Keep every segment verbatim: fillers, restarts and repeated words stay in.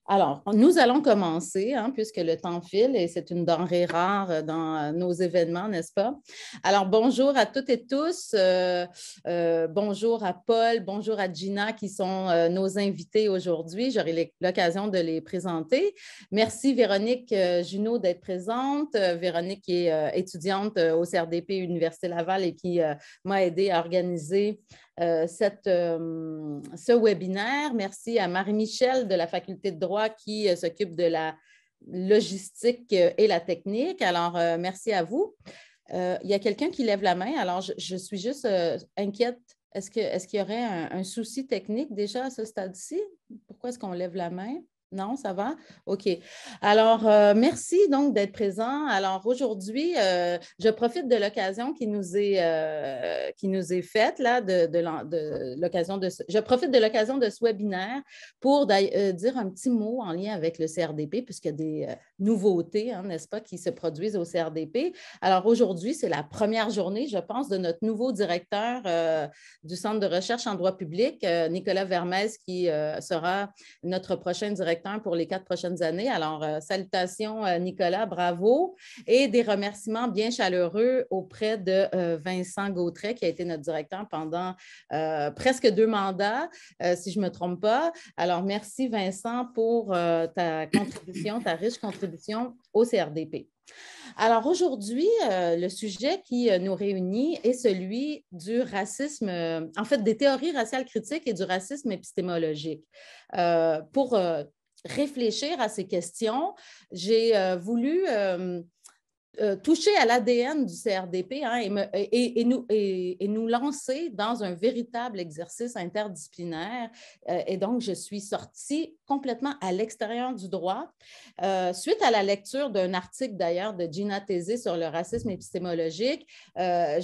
Alors, nous allons commencer, hein, puisque le temps file et c'est une denrée rare dans nos événements, n'est-ce pas? Alors, bonjour à toutes et tous. Euh, euh, bonjour à Paul, bonjour à Gina qui sont euh, nos invités aujourd'hui. J'aurai l'occasion de les présenter. Merci Véronique euh, Junot d'être présente. Euh, Véronique est euh, étudiante euh, au C R D P Université Laval et qui euh, m'a aidé à organiser Euh, cette, euh, ce webinaire. Merci à Marie-Michel de la Faculté de droit qui euh, s'occupe de la logistique euh, et la technique. Alors, euh, merci à vous. Euh, il y a quelqu'un qui lève la main. Alors, je, je suis juste euh, inquiète. Est-ce que, est-ce qu'il y aurait un, un souci technique déjà à ce stade-ci? Pourquoi est-ce qu'on lève la main? Non, ça va? OK. Alors, euh, merci donc d'être présent. Alors, aujourd'hui, euh, je profite de l'occasion qui nous est, euh, qui nous est faite, là, de, de, de l'occasion de ce, je profite de l'occasion de ce webinaire pour euh, dire un petit mot en lien avec le C R D P, puisqu'il y a des euh, nouveautés, hein, n'est-ce pas, qui se produisent au C R D P. Alors, aujourd'hui, c'est la première journée, je pense, de notre nouveau directeur euh, du Centre de recherche en droit public, euh, Nicolas Vermez, qui euh, sera notre prochain directeur pour les quatre prochaines années. Alors, euh, salutations euh, Nicolas, bravo, et des remerciements bien chaleureux auprès de euh, Vincent Gautret, qui a été notre directeur pendant euh, presque deux mandats, euh, si je ne me trompe pas. Alors, merci Vincent pour euh, ta contribution, ta riche contribution au C R D P. Alors aujourd'hui, euh, le sujet qui euh, nous réunit est celui du racisme, euh, en fait des théories raciales critiques et du racisme épistémologique. Euh, pour euh, réfléchir à ces questions, j'ai euh, voulu euh, euh, toucher à l'A D N du C R D P hein, et, me, et, et, nous, et, et nous lancer dans un véritable exercice interdisciplinaire. Euh, et donc, je suis sortie complètement à l'extérieur du droit. Euh, suite à la lecture d'un article d'ailleurs de Gina Tézé sur le racisme épistémologique, euh,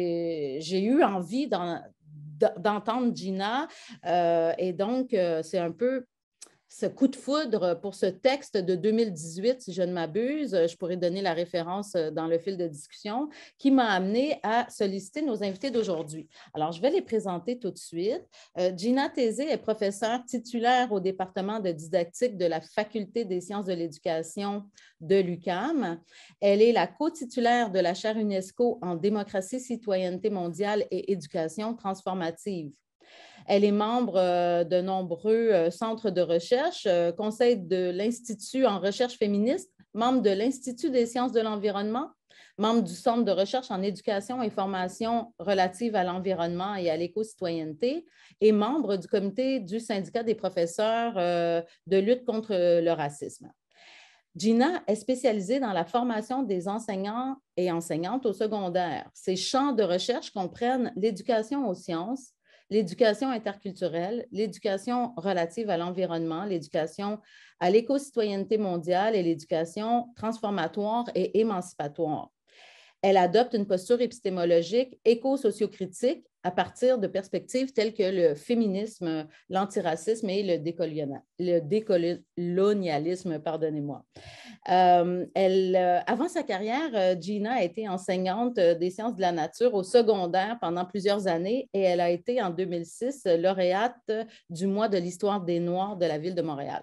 j'ai eu envie d'entendre Gina. Euh, et donc, euh, c'est un peu ce coup de foudre pour ce texte de deux mille dix-huit, si je ne m'abuse, je pourrais donner la référence dans le fil de discussion, qui m'a amené à solliciter nos invités d'aujourd'hui. Alors, je vais les présenter tout de suite. Euh, Gina Tézé est professeure titulaire au département de didactique de la Faculté des sciences de l'éducation de l'U Q A M. Elle est la co-titulaire de la chaire UNESCO en démocratie, citoyenneté mondiale et éducation transformative. Elle est membre euh, de nombreux euh, centres de recherche, euh, conseil de l'Institut en recherche féministe, membre de l'Institut des sciences de l'environnement, membre du Centre de recherche en éducation et formation relative à l'environnement et à l'éco-citoyenneté et membre du comité du syndicat des professeurs euh, de lutte contre le racisme. Gina est spécialisée dans la formation des enseignants et enseignantes au secondaire. Ses champs de recherche comprennent l'éducation aux sciences, l'éducation interculturelle, l'éducation relative à l'environnement, l'éducation à l'éco-citoyenneté mondiale et l'éducation transformatoire et émancipatoire. Elle adopte une posture épistémologique éco-sociocritique à partir de perspectives telles que le féminisme, l'antiracisme et le, le décolonialisme, pardonnez-moi. Euh, elle, euh, avant sa carrière, Gina a été enseignante des sciences de la nature au secondaire pendant plusieurs années et elle a été en deux mille six lauréate du mois de l'histoire des Noirs de la ville de Montréal.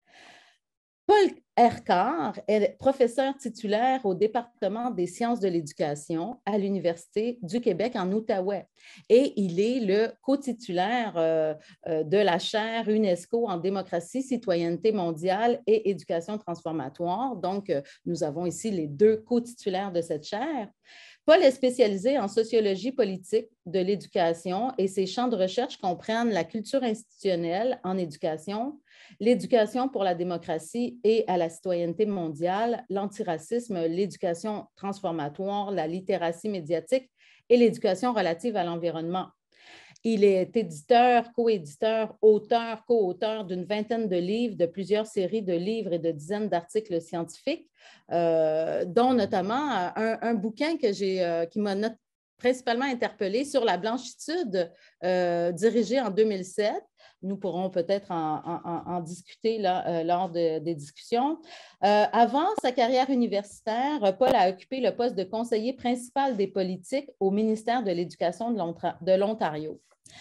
Paul Ercard est professeur titulaire au département des sciences de l'éducation à l'Université du Québec en Outaouais et il est le co-titulaire euh, de la chaire UNESCO en démocratie, citoyenneté mondiale et éducation transformatoire. Donc, euh, nous avons ici les deux co-titulaires de cette chaire. Paul est spécialisé en sociologie politique de l'éducation et ses champs de recherche comprennent la culture institutionnelle en éducation, l'éducation pour la démocratie et à la citoyenneté mondiale, l'antiracisme, l'éducation transformatoire, la littératie médiatique et l'éducation relative à l'environnement. Il est éditeur, coéditeur, auteur, co-auteur d'une vingtaine de livres, de plusieurs séries de livres et de dizaines d'articles scientifiques, euh, dont notamment un, un bouquin que j'ai, euh, qui m'a principalement interpellée sur la blanchitude, euh, dirigé en deux mille sept. Nous pourrons peut-être en, en, en discuter là, euh, lors de, des discussions. Euh, avant sa carrière universitaire, Paul a occupé le poste de conseiller principal des politiques au ministère de l'Éducation de l'Ontario.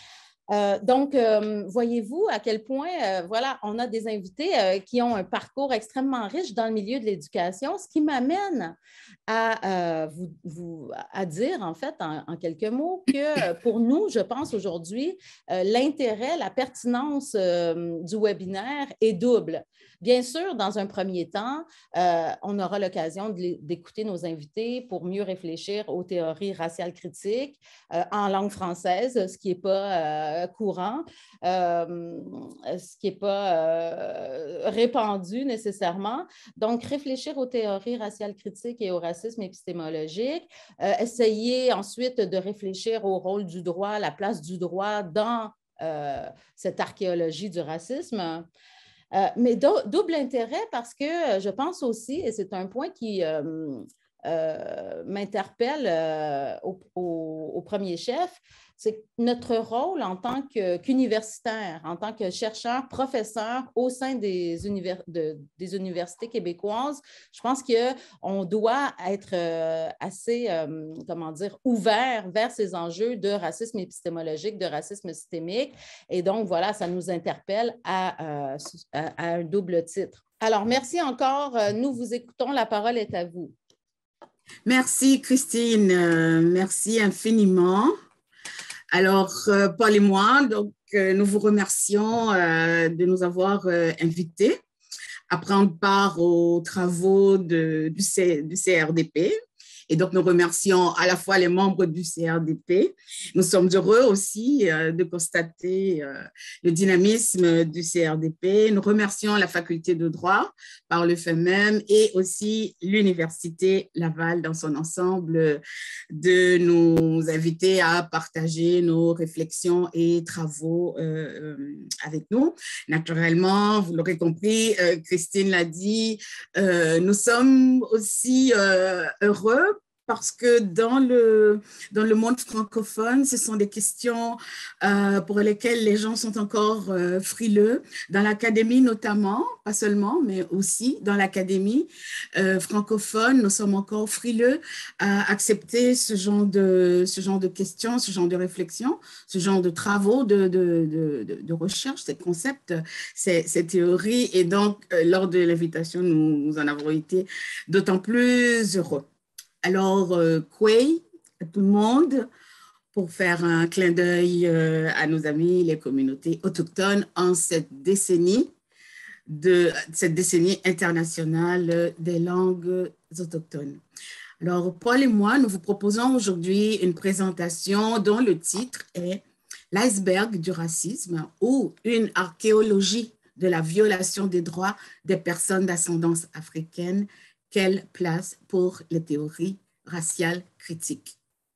Euh, donc, euh, voyez-vous à quel point, euh, voilà, on a des invités euh, qui ont un parcours extrêmement riche dans le milieu de l'éducation, ce qui m'amène à, euh, vous, vous, à dire, en fait, en, en quelques mots, que pour nous, je pense aujourd'hui, euh, l'intérêt, la pertinence euh, du webinaire est double. Bien sûr, dans un premier temps, euh, on aura l'occasion d'écouter nos invités pour mieux réfléchir aux théories raciales critiques euh, en langue française, ce qui n'est pas euh, courant, euh, ce qui n'est pas euh, répandu nécessairement. Donc, réfléchir aux théories raciales critiques et au racisme épistémologique, euh, essayer ensuite de réfléchir au rôle du droit, la place du droit dans euh, cette archéologie du racisme. Euh, mais do double intérêt parce que je pense aussi, et c'est un point qui euh, euh, m'interpelle euh, au, au, au premier chef, c'est notre rôle en tant qu'universitaire, en tant que chercheur, professeur au sein des, univers, de, des universités québécoises. Je pense qu'on doit être euh, assez, euh, comment dire, ouvert vers ces enjeux de racisme épistémologique, de racisme systémique. Et donc, voilà, ça nous interpelle à, euh, à, à un double titre. Alors, merci encore. Nous vous écoutons. La parole est à vous. Merci, Christine. Euh, merci infiniment. Alors, euh, Paul et moi, donc, euh, nous vous remercions euh, de nous avoir euh, invités à prendre part aux travaux de, du, C, du C R D P. Et donc, nous remercions à la fois les membres du C R D P. Nous sommes heureux aussi euh, de constater euh, le dynamisme du C R D P. Nous remercions la faculté de droit par le fait même et aussi l'Université Laval dans son ensemble de nous inviter à partager nos réflexions et travaux euh, avec nous. Naturellement, vous l'aurez compris, euh, Christine l'a dit, euh, nous sommes aussi euh, heureux parce que dans le, dans le monde francophone, ce sont des questions euh, pour lesquelles les gens sont encore euh, frileux. Dans l'académie notamment, pas seulement, mais aussi dans l'académie euh, francophone, nous sommes encore frileux à accepter ce genre de, ce genre de questions, ce genre de réflexions, ce genre de travaux, de, de, de, de recherche, ces concepts, ces, ces théories. Et donc, euh, lors de l'invitation, nous, nous en avons été d'autant plus heureux. Alors, euh, Kwei, à tout le monde, pour faire un clin d'œil euh, à nos amis, les communautés autochtones en cette décennie, de, cette décennie internationale des langues autochtones. Alors, Paul et moi, nous vous proposons aujourd'hui une présentation dont le titre est « L'iceberg du racisme » ou « Une archéologie de la violation des droits des personnes d'ascendance africaine ». Quelle place pour les théories raciales critiques.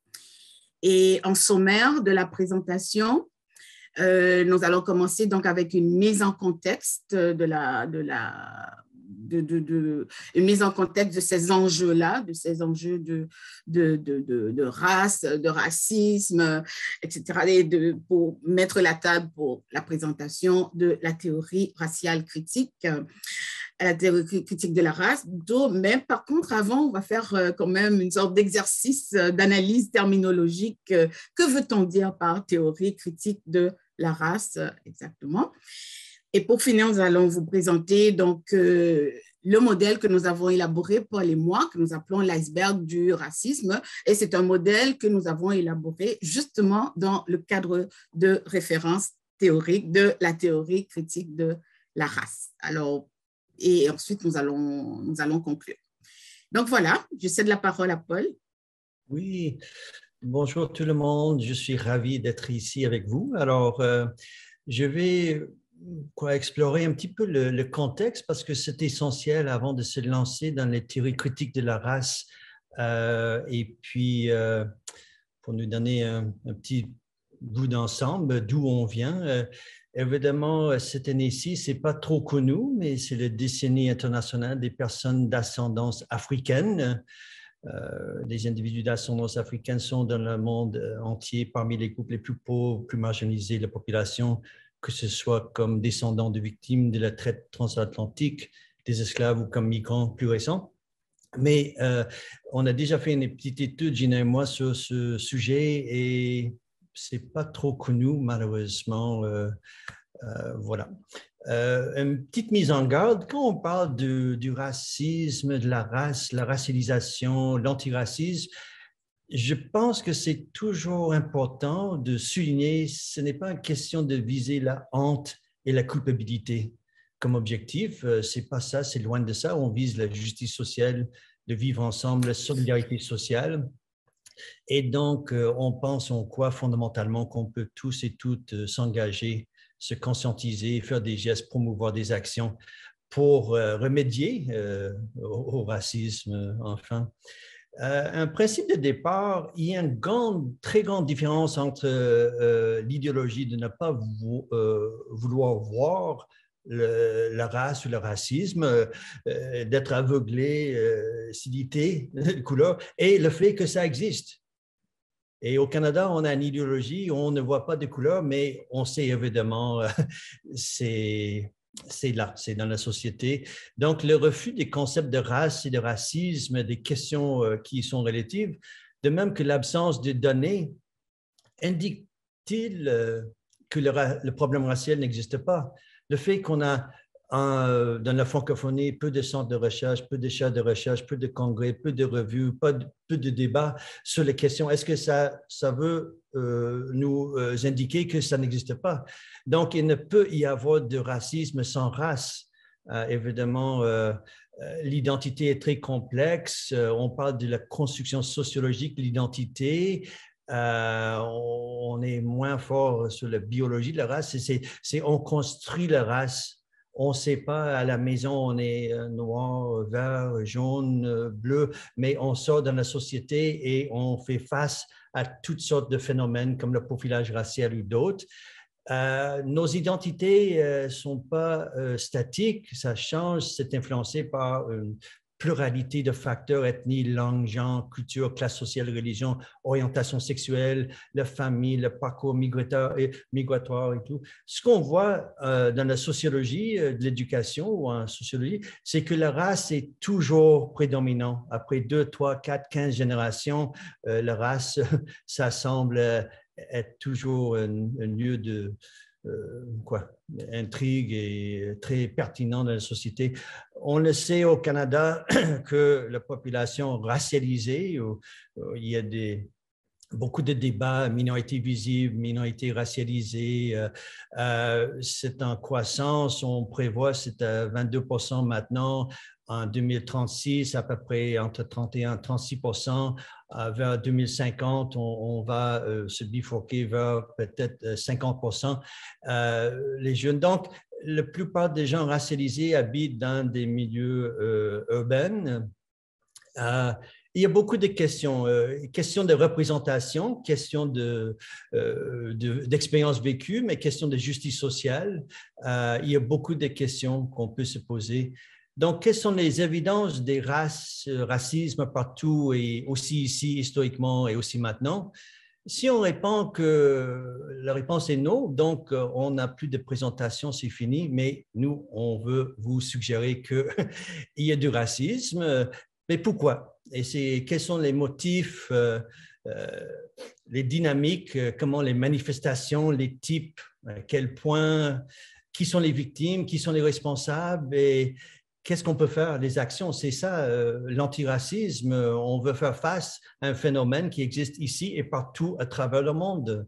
Et en sommaire de la présentation, euh, nous allons commencer donc avec une mise en contexte de la, de la, de, de, de, une mise en contexte de ces enjeux-là, de ces enjeux de, de, de, de, de race, de racisme, et cetera, et de, pour mettre la table pour la présentation de la théorie raciale critique. À la théorie critique de la race, mais par contre, avant, on va faire quand même une sorte d'exercice d'analyse terminologique. Que veut-on dire par théorie critique de la race exactement? Et pour finir, nous allons vous présenter donc euh, le modèle que nous avons élaboré, Paul et moi, que nous appelons l'iceberg du racisme. Et c'est un modèle que nous avons élaboré justement dans le cadre de référence théorique de la théorie critique de la race. Alors, et ensuite, nous allons, nous allons conclure. Donc voilà, je cède la parole à Paul. Oui, bonjour tout le monde, je suis ravi d'être ici avec vous. Alors, euh, je vais quoi, explorer un petit peu le, le contexte parce que c'est essentiel avant de se lancer dans les théories critiques de la race euh, et puis euh, pour nous donner un, un petit bout d'ensemble d'où on vient. Euh, Évidemment, cette année-ci, ce n'est pas trop connu, mais c'est la décennie internationale des personnes d'ascendance africaine. Euh, les individus d'ascendance africaine sont dans le monde entier parmi les groupes les plus pauvres, plus marginalisés de la population, que ce soit comme descendants de victimes de la traite transatlantique, des esclaves ou comme migrants plus récents. Mais euh, on a déjà fait une petite étude, Gina et moi, sur ce sujet et c'est pas trop connu, malheureusement. Euh, euh, voilà. Euh, une petite mise en garde, quand on parle de, du racisme, de la race, la racialisation, l'antiracisme, je pense que c'est toujours important de souligner, ce n'est pas une question de viser la honte et la culpabilité comme objectif. Ce n'est pas ça, c'est loin de ça. On vise la justice sociale, de vivre ensemble, la solidarité sociale. Et donc, on pense en quoi fondamentalement qu'on peut tous et toutes s'engager, se conscientiser, faire des gestes, promouvoir des actions pour euh, remédier euh, au, au racisme, enfin. Euh, un principe de départ, il y a une grande, très grande différence entre euh, l'idéologie de ne pas vou euh, vouloir voir le, la race ou le racisme, euh, d'être aveuglé, euh, s'iditer de couleur, et le fait que ça existe. Et au Canada, on a une idéologie, on ne voit pas de couleur, mais on sait évidemment, euh, c'est là, c'est dans la société. Donc, le refus des concepts de race et de racisme, des questions euh, qui sont relatives, de même que l'absence de données, indique-t-il euh, que le, le problème racial n'existe pas? Le fait qu'on a En, dans la francophonie, peu de centres de recherche, peu de chaires de recherche, peu de congrès, peu de revues, pas de, peu de débats sur les questions. Est-ce que ça, ça veut euh, nous euh, indiquer que ça n'existe pas? Donc, il ne peut y avoir de racisme sans race. Euh, évidemment, euh, l'identité est très complexe. Euh, on parle de la construction sociologique de l'identité. Euh, on est moins fort sur la biologie de la race. C'est on construit la race. On ne sait pas, à la maison, on est noir, vert, jaune, bleu, mais on sort dans la société et on fait face à toutes sortes de phénomènes comme le profilage racial ou d'autres. Euh, nos identités ne euh, sont pas euh, statiques, ça change, c'est influencé par une pluralité de facteurs, ethnie, langue, genre, culture, classe sociale, religion, orientation sexuelle, la famille, le parcours migratoire et, migratoire et tout. Ce qu'on voit euh, dans la sociologie euh, de l'éducation ou en sociologie, c'est que la race est toujours prédominante. Après deux, trois, quatre, quinze générations, euh, la race, ça semble être toujours un, un lieu de Euh, quoi, intrigue et très pertinent dans la société. On le sait au Canada que la population racialisée, où, où il y a des, beaucoup de débats, minorités visibles, minorités racialisées, euh, euh, c'est en croissance, on prévoit c'est à vingt-deux pour cent maintenant, en deux mille trente-six, à peu près entre trente et un et trente-six pour cent. Vers deux mille cinquante, on, on va euh, se bifurquer vers peut-être cinquante pour cent euh, les jeunes. Donc, la plupart des gens racialisés habitent dans des milieux euh, urbains. Euh, il y a beaucoup de questions, euh, questions de représentation, questions de, euh, de, d'expérience vécue, mais questions de justice sociale. Euh, il y a beaucoup de questions qu'on peut se poser. Donc, quelles sont les évidences des races, racisme partout et aussi ici historiquement et aussi maintenant? Si on répond que la réponse est non, donc on n'a plus de présentation, c'est fini, mais nous, on veut vous suggérer qu'il y a du racisme. Mais pourquoi? Et c'est quels sont les motifs, euh, euh, les dynamiques, comment les manifestations, les types, à quel point, qui sont les victimes, qui sont les responsables et qu'est-ce qu'on peut faire, les actions? C'est ça, euh, l'antiracisme. On veut faire face à un phénomène qui existe ici et partout à travers le monde.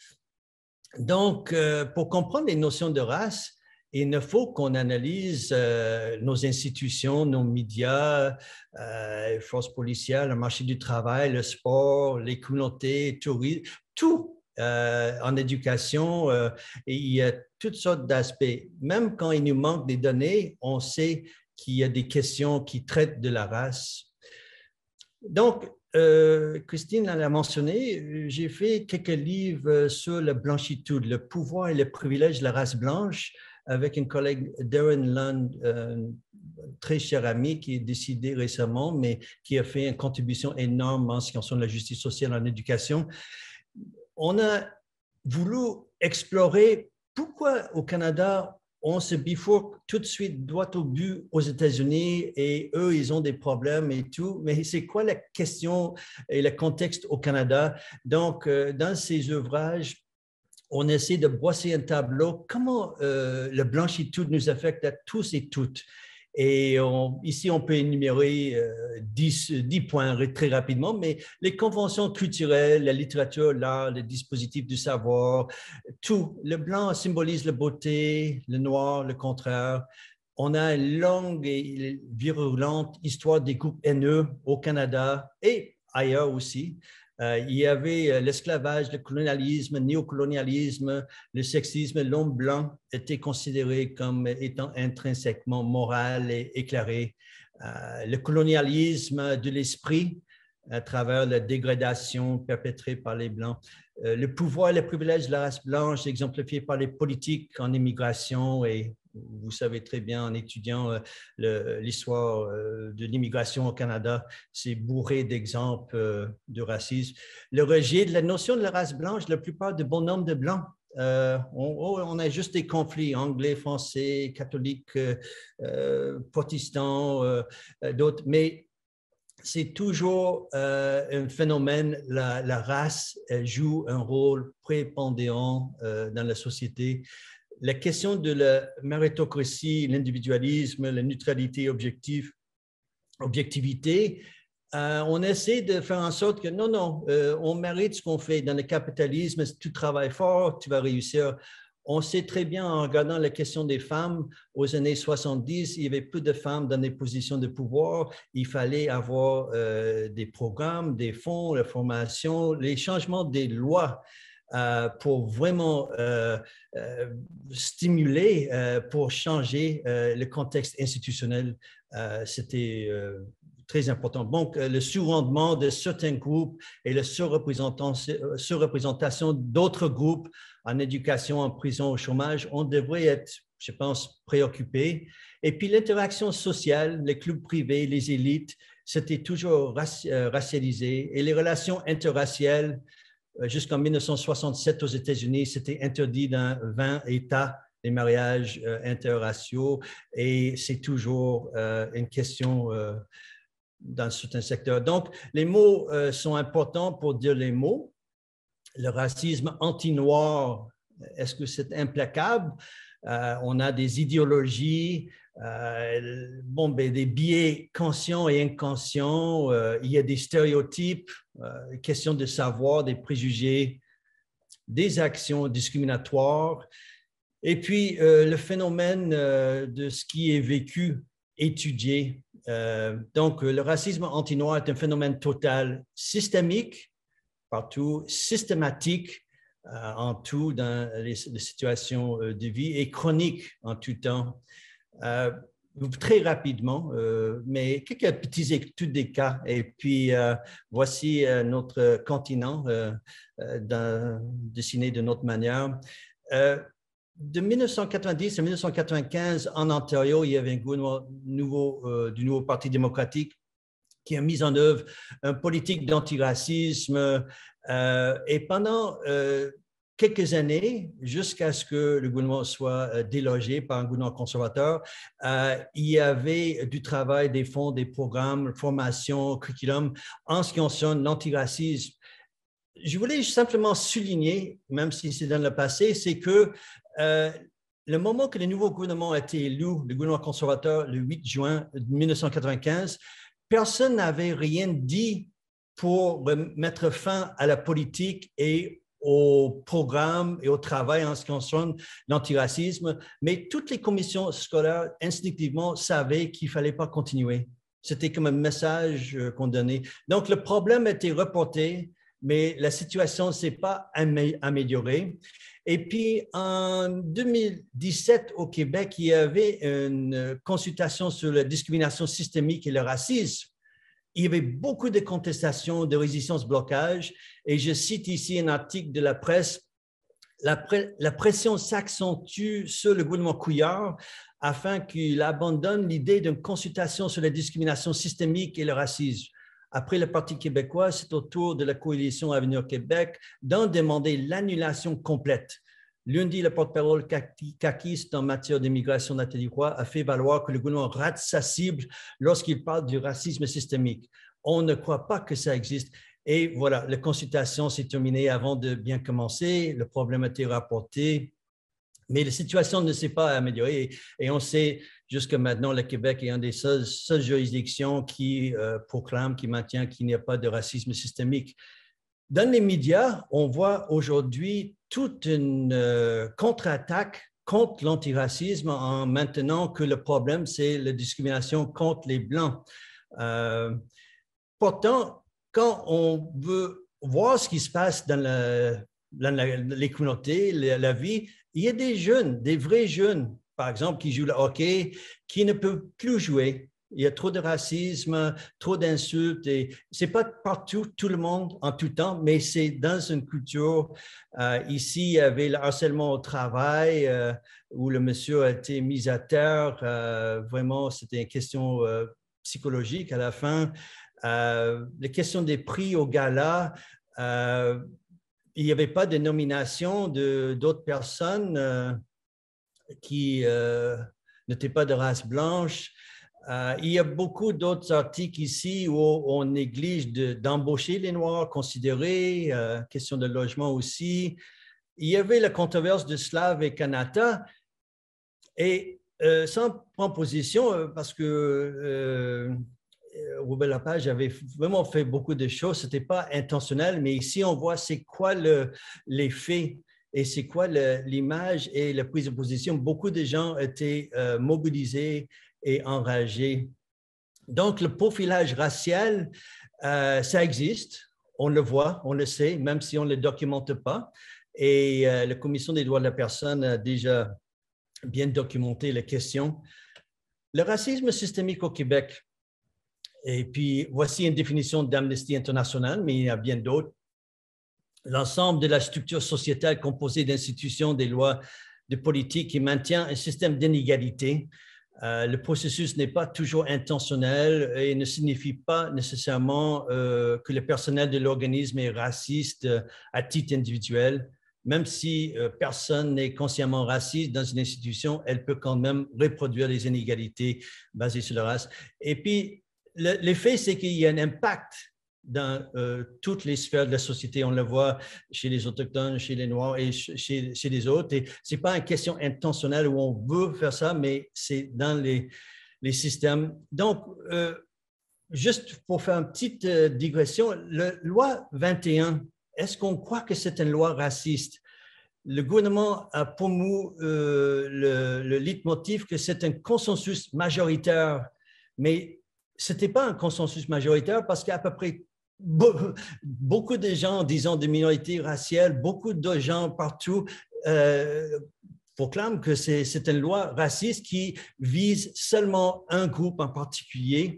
Donc, euh, pour comprendre les notions de race, il ne faut qu'on analyse euh, nos institutions, nos médias, euh, les forces policières, le marché du travail, le sport, les communautés, le tourisme, tout. Euh, en éducation, euh, et il y a toutes sortes d'aspects. Même quand il nous manque des données, on sait qu'il y a des questions qui traitent de la race. Donc, euh, Christine l'a mentionné, j'ai fait quelques livres sur la blanchitude, le pouvoir et le privilège de la race blanche, avec un collègue, Darren Lund, euh, très cher ami, qui est décédé récemment, mais qui a fait une contribution énorme en ce qui concerne la justice sociale en éducation. On a voulu explorer pourquoi au Canada, on se bifurque tout de suite droit au but aux États-Unis et eux, ils ont des problèmes et tout. Mais c'est quoi la question et le contexte au Canada? Donc, euh, dans ces ouvrages, on essaie de brosser un tableau, comment euh, le blanchitude nous affecte à tous et toutes. Et on, ici, on peut énumérer euh, dix, dix points très rapidement, mais les conventions culturelles, la littérature, l'art, les dispositifs du savoir, tout. Le blanc symbolise la beauté, le noir, le contraire. On a une longue et virulente histoire des groupes haineux au Canada et ailleurs aussi. Euh, il y avait l'esclavage, le colonialisme, le néocolonialisme, le sexisme. L'homme blanc était considéré comme étant intrinsèquement moral et éclairé. Euh, le colonialisme de l'esprit à travers la dégradation perpétrée par les Blancs. Euh, le pouvoir et les privilèges de la race blanche exemplifiés par les politiques en immigration et vous savez très bien en étudiant euh, l'histoire euh, de l'immigration au Canada, c'est bourré d'exemples euh, de racisme. Le rejet de la notion de la race blanche, la plupart de bon nombre de Blancs, euh, on, on a juste des conflits anglais, français, catholiques, euh, protestants, euh, d'autres, mais c'est toujours euh, un phénomène, la, la race joue un rôle prépondérant euh, dans la société. La question de la méritocratie, l'individualisme, la neutralité objective, objectivité, euh, on essaie de faire en sorte que non, non, euh, on mérite ce qu'on fait. Dans le capitalisme, si tu travailles fort, tu vas réussir. On sait très bien en regardant la question des femmes, aux années soixante-dix, il y avait peu de femmes dans des positions de pouvoir. Il fallait avoir euh, des programmes, des fonds, la formation, les changements des lois euh, pour vraiment euh, euh, stimuler, euh, pour changer euh, le contexte institutionnel. Euh, C'était euh, très important. Donc, le sous-rendement de certains groupes et la surreprésentation d'autres groupes en éducation, en prison, au chômage, on devrait être, je pense, préoccupés. Et puis l'interaction sociale, les clubs privés, les élites, c'était toujours racialisé. Et les relations interraciales, jusqu'en mille neuf cent soixante-sept aux États-Unis, c'était interdit dans vingt États, les mariages interraciaux. Et c'est toujours une question dans certains secteurs. Donc, les mots sont importants pour dire les mots. Le racisme anti-noir, est-ce que c'est implacable? Euh, on a des idéologies, euh, bon, ben, des biais conscients et inconscients, euh, il y a des stéréotypes, euh, question de savoir, des préjugés, des actions discriminatoires, et puis euh, le phénomène euh, de ce qui est vécu, étudié. Euh, donc, le racisme anti-noir est un phénomène total, systémique, partout, systématique euh, en tout dans les, les situations euh, de vie et chronique en tout temps. Euh, très rapidement, euh, mais quelques petites études des cas. Et puis, euh, voici euh, notre continent euh, euh, dans, dessiné de notre manière. Euh, de mille neuf cent quatre-vingt-dix à mille neuf cent quatre-vingt-quinze, en Ontario, il y avait un gouvernement nouveau, euh, du nouveau Parti démocratique qui a mis en œuvre une politique d'antiracisme. Euh, et pendant euh, quelques années, jusqu'à ce que le gouvernement soit euh, délogé par un gouvernement conservateur, euh, il y avait du travail, des fonds, des programmes, formation, curriculum, en ce qui concerne l'antiracisme. Je voulais simplement souligner, même si c'est dans le passé, c'est que euh, le moment que le nouveau gouvernement a été élu, le gouvernement conservateur, le huit juin mille neuf cent quatre-vingt-quinze, personne n'avait rien dit pour mettre fin à la politique et au programme et au travail en ce qui concerne l'antiracisme, mais toutes les commissions scolaires instinctivement savaient qu'il ne fallait pas continuer. C'était comme un message qu'on donnait. Donc, le problème a été reporté, mais la situation ne s'est pas améliorée. Et puis, en deux mille dix-sept, au Québec, il y avait une consultation sur la discrimination systémique et le racisme. Il y avait beaucoup de contestations, de résistance, blocage. Et je cite ici un article de la presse. La, pre la pression s'accentue sur le gouvernement Couillard afin qu'il abandonne l'idée d'une consultation sur la discrimination systémique et le racisme. Après le Parti québécois, c'est au tour de la coalition Avenir Québec d'en demander l'annulation complète. Lundi, le porte-parole caquiste en matière d'immigration, Nathalie Roy, a fait valoir que le gouvernement rate sa cible lorsqu'il parle du racisme systémique. On ne croit pas que ça existe. Et voilà, la consultation s'est terminée avant de bien commencer. Le problème a été rapporté. Mais la situation ne s'est pas améliorée et on sait jusque maintenant le Québec est une des seules, seules juridictions qui euh, proclame, qui maintient qu'il n'y a pas de racisme systémique. Dans les médias, on voit aujourd'hui toute une euh, contre-attaque contre l'antiracisme en maintenant que le problème, c'est la discrimination contre les Blancs. Euh, pourtant, quand on veut voir ce qui se passe dans, la, dans la, les communautés, la, la vie, il y a des jeunes, des vrais jeunes, par exemple, qui jouent le hockey, qui ne peuvent plus jouer. Il y a trop de racisme, trop d'insultes. Et ce n'est pas partout, tout le monde, en tout temps, mais c'est dans une culture. Euh, ici, il y avait le harcèlement au travail, euh, où le monsieur a été mis à terre. Euh, vraiment, c'était une question euh, psychologique à la fin. Euh, les questions des prix au gala, euh, il n'y avait pas de nomination d'autres personnes euh, qui euh, n'étaient pas de race blanche. Euh, il y a beaucoup d'autres articles ici où on néglige d'embaucher les Noirs, considérés, euh, question de logement aussi. Il y avait la controverse de Slav et Kanata. Et euh, sans prendre position, parce que euh, Robert Lepage avait vraiment fait beaucoup de choses. Ce n'était pas intentionnel, mais ici, on voit c'est quoi le, les faits et c'est quoi l'image et la prise de position. Beaucoup de gens étaient euh, mobilisés et enragés. Donc, le profilage racial, euh, ça existe. On le voit, on le sait, même si on ne le documente pas. Et euh, la Commission des droits de la personne a déjà bien documenté la question. Le racisme systémique au Québec. Et puis, voici une définition d'Amnesty International, mais il y a bien d'autres. L'ensemble de la structure sociétale composée d'institutions, des lois, de politiques qui maintient un système d'inégalité. Euh, le processus n'est pas toujours intentionnel et ne signifie pas nécessairement euh, que le personnel de l'organisme est raciste euh, à titre individuel. Même si euh, personne n'est consciemment raciste dans une institution, elle peut quand même reproduire les inégalités basées sur la race. Et puis, l'effet, c'est qu'il y a un impact dans euh, toutes les sphères de la société. On le voit chez les Autochtones, chez les Noirs et chez, chez les autres. Et ce n'est pas une question intentionnelle où on veut faire ça, mais c'est dans les, les systèmes. Donc, euh, juste pour faire une petite euh, digression, la loi vingt et un, est-ce qu'on croit que c'est une loi raciste? Le gouvernement a promu euh, le, le leitmotiv que c'est un consensus majoritaire, mais ce n'était pas un consensus majoritaire parce qu'à peu près beaucoup de gens, disons, de minorités raciales, beaucoup de gens partout euh, proclament que c'est une loi raciste qui vise seulement un groupe en particulier.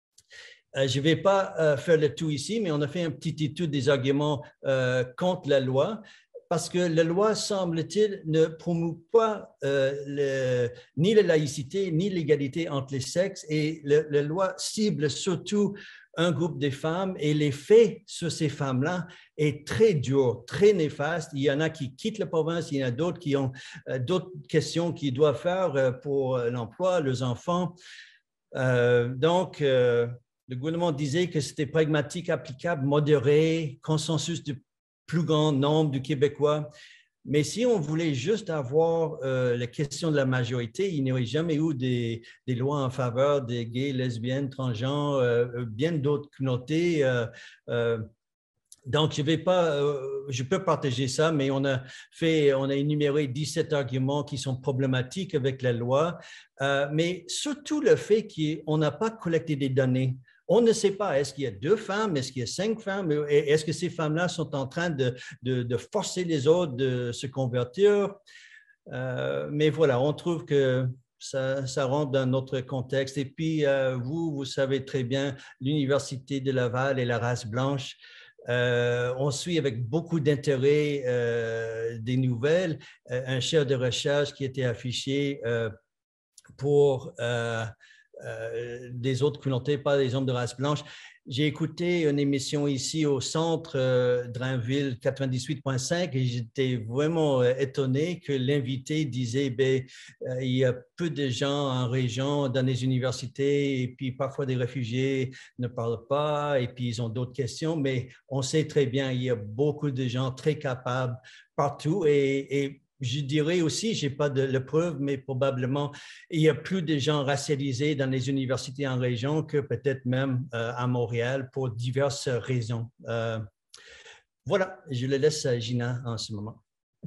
Euh, je ne vais pas euh, faire le tout ici, mais on a fait une petite étude des arguments euh, contre la loi. Parce que la loi, semble-t-il, ne promeut pas euh, le, ni la laïcité, ni l'égalité entre les sexes. Et le, la loi cible surtout un groupe de femmes. Et l'effet sur ces femmes-là est très dur, très néfaste. Il y en a qui quittent la province, il y en a d'autres qui ont euh, d'autres questions qu'ils doivent faire euh, pour l'emploi, leurs enfants. Euh, donc, euh, le gouvernement disait que c'était pragmatique, applicable, modéré, consensus de plus grand nombre de Québécois. Mais si on voulait juste avoir euh, la question de la majorité, il n'y aurait jamais eu des, des lois en faveur des gays, lesbiennes, transgenres, euh, bien d'autres communautés. Euh, euh, donc, je vais pas, euh, je peux partager ça, mais on a fait, on a énuméré dix-sept arguments qui sont problématiques avec la loi, euh, mais surtout le fait qu'on n'a pas collecté des données. On ne sait pas, est-ce qu'il y a deux femmes, est-ce qu'il y a cinq femmes, est-ce que ces femmes-là sont en train de, de, de forcer les autres de se convertir? Euh, mais voilà, on trouve que ça, ça rentre dans notre contexte. Et puis, euh, vous, vous savez très bien, l'Université de Laval et la race blanche, euh, on suit avec beaucoup d'intérêt euh, des nouvelles. Euh, un chef de recherche qui était affiché euh, pour... Euh, Euh, des autres communautés, pas des hommes de race blanche. j'ai écouté une émission ici au centre euh, Drainville quatre-vingt-dix-huit point cinq et j'étais vraiment euh, étonné que l'invité disait ben, euh, il y a peu de gens en région, dans les universités, et puis parfois des réfugiés ne parlent pas, et puis ils ont d'autres questions, mais on sait très bien il y a beaucoup de gens très capables partout et, et je dirais aussi, je n'ai pas de la preuve, mais probablement, il y a plus de gens racialisés dans les universités en région que peut-être même euh, à Montréal pour diverses raisons. Euh, voilà, je le laisse à Gina en ce moment.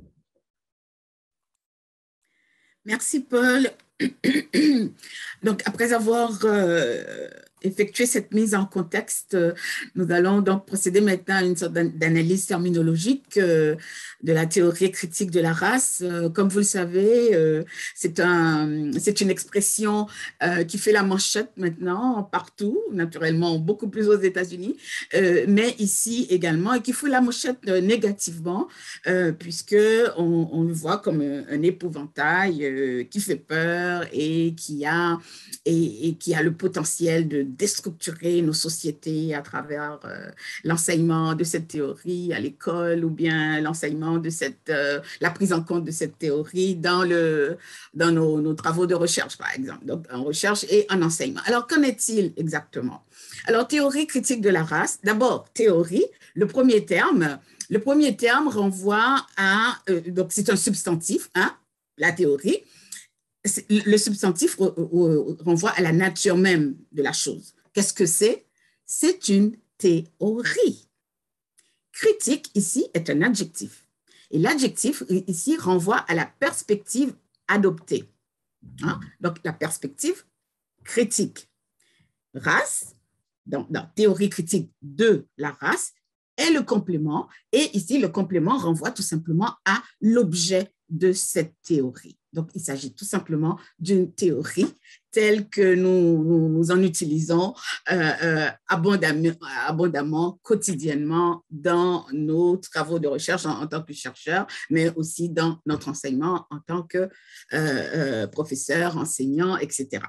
Merci, Paul. Donc, après avoir euh, effectué cette mise en contexte, euh, nous allons donc procéder maintenant à une sorte d'analyse terminologique euh, de la théorie critique de la race. Euh, comme vous le savez, euh, c'est un, c'est une expression euh, qui fait la manchette maintenant partout, naturellement beaucoup plus aux États-Unis, euh, mais ici également, et qui fait la manchette euh, négativement, euh, puisque on, on le voit comme un, un épouvantail euh, qui fait peur et qui a et, et qui a le potentiel de déstructurer nos sociétés à travers euh, l'enseignement de cette théorie à l'école ou bien l'enseignement de cette, euh, la prise en compte de cette théorie dans, le, dans nos, nos travaux de recherche, par exemple, donc en recherche et en enseignement. Alors, qu'en est-il exactement? Alors, théorie critique de la race, d'abord, théorie, le premier terme, le premier terme renvoie à, euh, donc c'est un substantif, hein, la théorie. Le substantif renvoie à la nature même de la chose. Qu'est-ce que c'est? C'est une théorie. Critique, ici, est un adjectif. Et l'adjectif, ici, renvoie à la perspective adoptée. Hein? Donc, la perspective critique. Race, dans, dans théorie critique de la race, est le complément. Et ici, le complément renvoie tout simplement à l'objet de cette théorie. Donc, il s'agit tout simplement d'une théorie telle que nous, nous, nous en utilisons euh, euh, abondamment, abondamment, quotidiennement dans nos travaux de recherche en, en tant que chercheur, mais aussi dans notre enseignement en tant que euh, euh, professeur, enseignant, et cetera.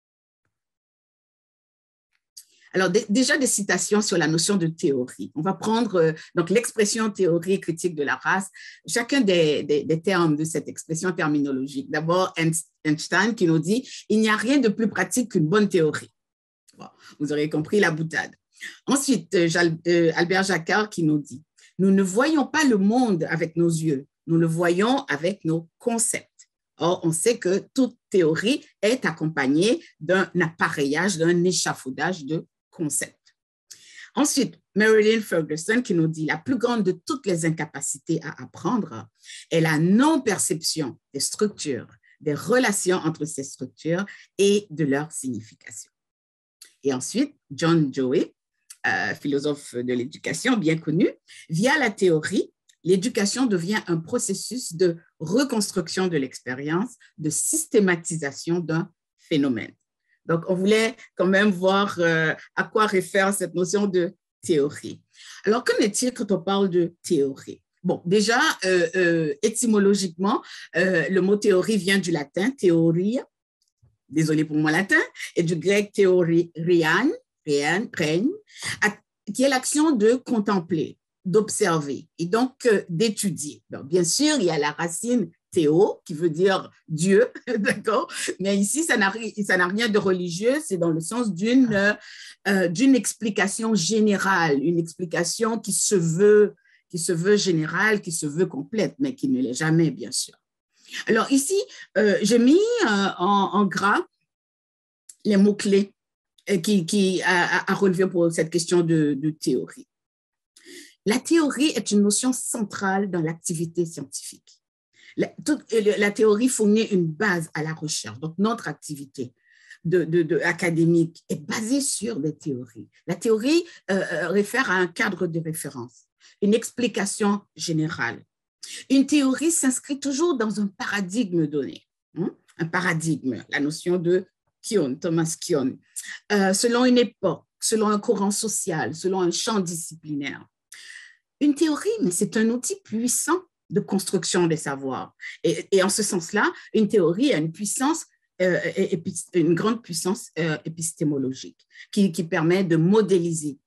Alors, déjà des citations sur la notion de théorie. On va prendre euh, donc l'expression théorie critique de la race, chacun des, des, des termes de cette expression terminologique. D'abord, Einstein qui nous dit « Il n'y a rien de plus pratique qu'une bonne théorie ». Bon, vous aurez compris la boutade. Ensuite, euh, Albert Jacquard qui nous dit « Nous ne voyons pas le monde avec nos yeux, nous le voyons avec nos concepts ». Or, on sait que toute théorie est accompagnée d'un appareillage, d'un échafaudage de concept. Ensuite, Marilyn Ferguson qui nous dit « La plus grande de toutes les incapacités à apprendre est la non-perception des structures, des relations entre ces structures et de leur signification. » Et ensuite, John Dewey, euh, philosophe de l'éducation bien connu, via la théorie, l'éducation devient un processus de reconstruction de l'expérience, de systématisation d'un phénomène. Donc, on voulait quand même voir euh, à quoi réfère cette notion de théorie. Alors, qu'en est-il quand on parle de théorie? Bon, déjà, euh, euh, étymologiquement, euh, le mot théorie vient du latin, théoria, désolé pour mon latin, et du grec théorian, rien, rien, qui est l'action de contempler, d'observer et donc euh, d'étudier. Bien sûr, il y a la racine théo, qui veut dire Dieu, d'accord? Mais ici, ça n'a rien de religieux, c'est dans le sens d'une euh, d'une explication générale, une explication qui se veut, qui se veut générale, qui se veut complète, mais qui ne l'est jamais, bien sûr. Alors ici, euh, j'ai mis euh, en, en gras les mots-clés euh, qui, qui a, a relevé pour cette question de, de théorie. La théorie est une notion centrale dans l'activité scientifique. La, toute, la théorie fournit une base à la recherche. Donc, notre activité de, de, de académique est basée sur des théories. La théorie euh, réfère à un cadre de référence, une explication générale. Une théorie s'inscrit toujours dans un paradigme donné. Hein? Un paradigme, la notion de Kuhn, Thomas Kuhn, euh, selon une époque, selon un courant social, selon un champ disciplinaire. Une théorie, mais c'est un outil puissant de construction des savoirs. Et, et en ce sens-là, une théorie a une puissance, euh, une grande puissance euh, épistémologique qui, qui permet de modéliser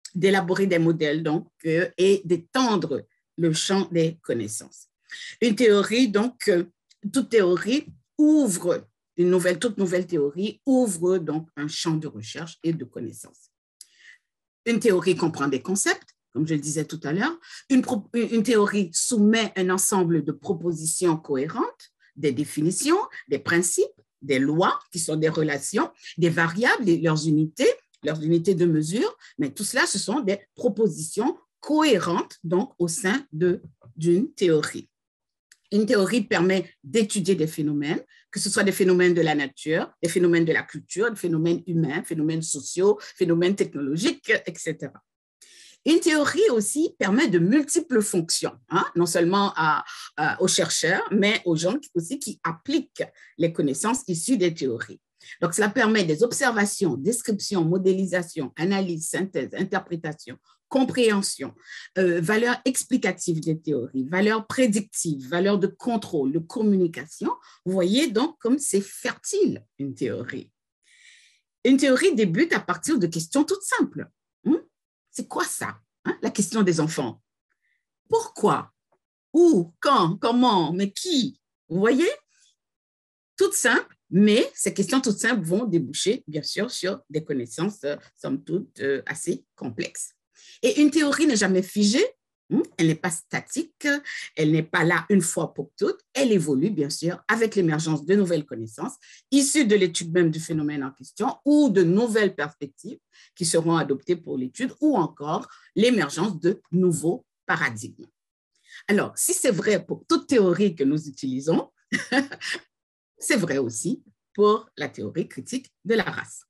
d'élaborer des modèles donc, euh, et d'étendre le champ des connaissances. Une théorie, donc, euh, toute théorie ouvre, une nouvelle, toute nouvelle théorie ouvre donc un champ de recherche et de connaissances. Une théorie comprend des concepts, comme je le disais tout à l'heure. Une, une théorie soumet un ensemble de propositions cohérentes, des définitions, des principes, des lois qui sont des relations, des variables, leurs unités, leurs unités de mesure, mais tout cela, ce sont des propositions cohérentes donc au sein de, d'une théorie. Une théorie permet d'étudier des phénomènes, que ce soit des phénomènes de la nature, des phénomènes de la culture, des phénomènes humains, phénomènes sociaux, phénomènes technologiques, et cetera. Une théorie aussi permet de multiples fonctions, hein, non seulement à, à, aux chercheurs, mais aux gens aussi qui appliquent les connaissances issues des théories. Donc, cela permet des observations, descriptions, modélisation, analyse, synthèse, interprétation, compréhension, euh, valeur explicative des théories, valeur prédictive, valeur de contrôle, de communication. Vous voyez donc comme c'est fertile une théorie. Une théorie débute à partir de questions toutes simples. Hum? C'est quoi ça, hein? La question des enfants. Pourquoi? Où? Quand? Comment? Mais qui? Vous voyez? Toutes simples, mais ces questions toutes simples vont déboucher, bien sûr, sur des connaissances, euh, somme toute, euh, assez complexes. Et une théorie n'est jamais figée, hein? Elle n'est pas statique, elle n'est pas là une fois pour toutes, elle évolue, bien sûr, avec l'émergence de nouvelles connaissances issues de l'étude même du phénomène en question ou de nouvelles perspectives qui seront adoptées pour l'étude ou encore l'émergence de nouveaux paradigmes. Alors, si c'est vrai pour toute théorie que nous utilisons, c'est vrai aussi pour la théorie critique de la race.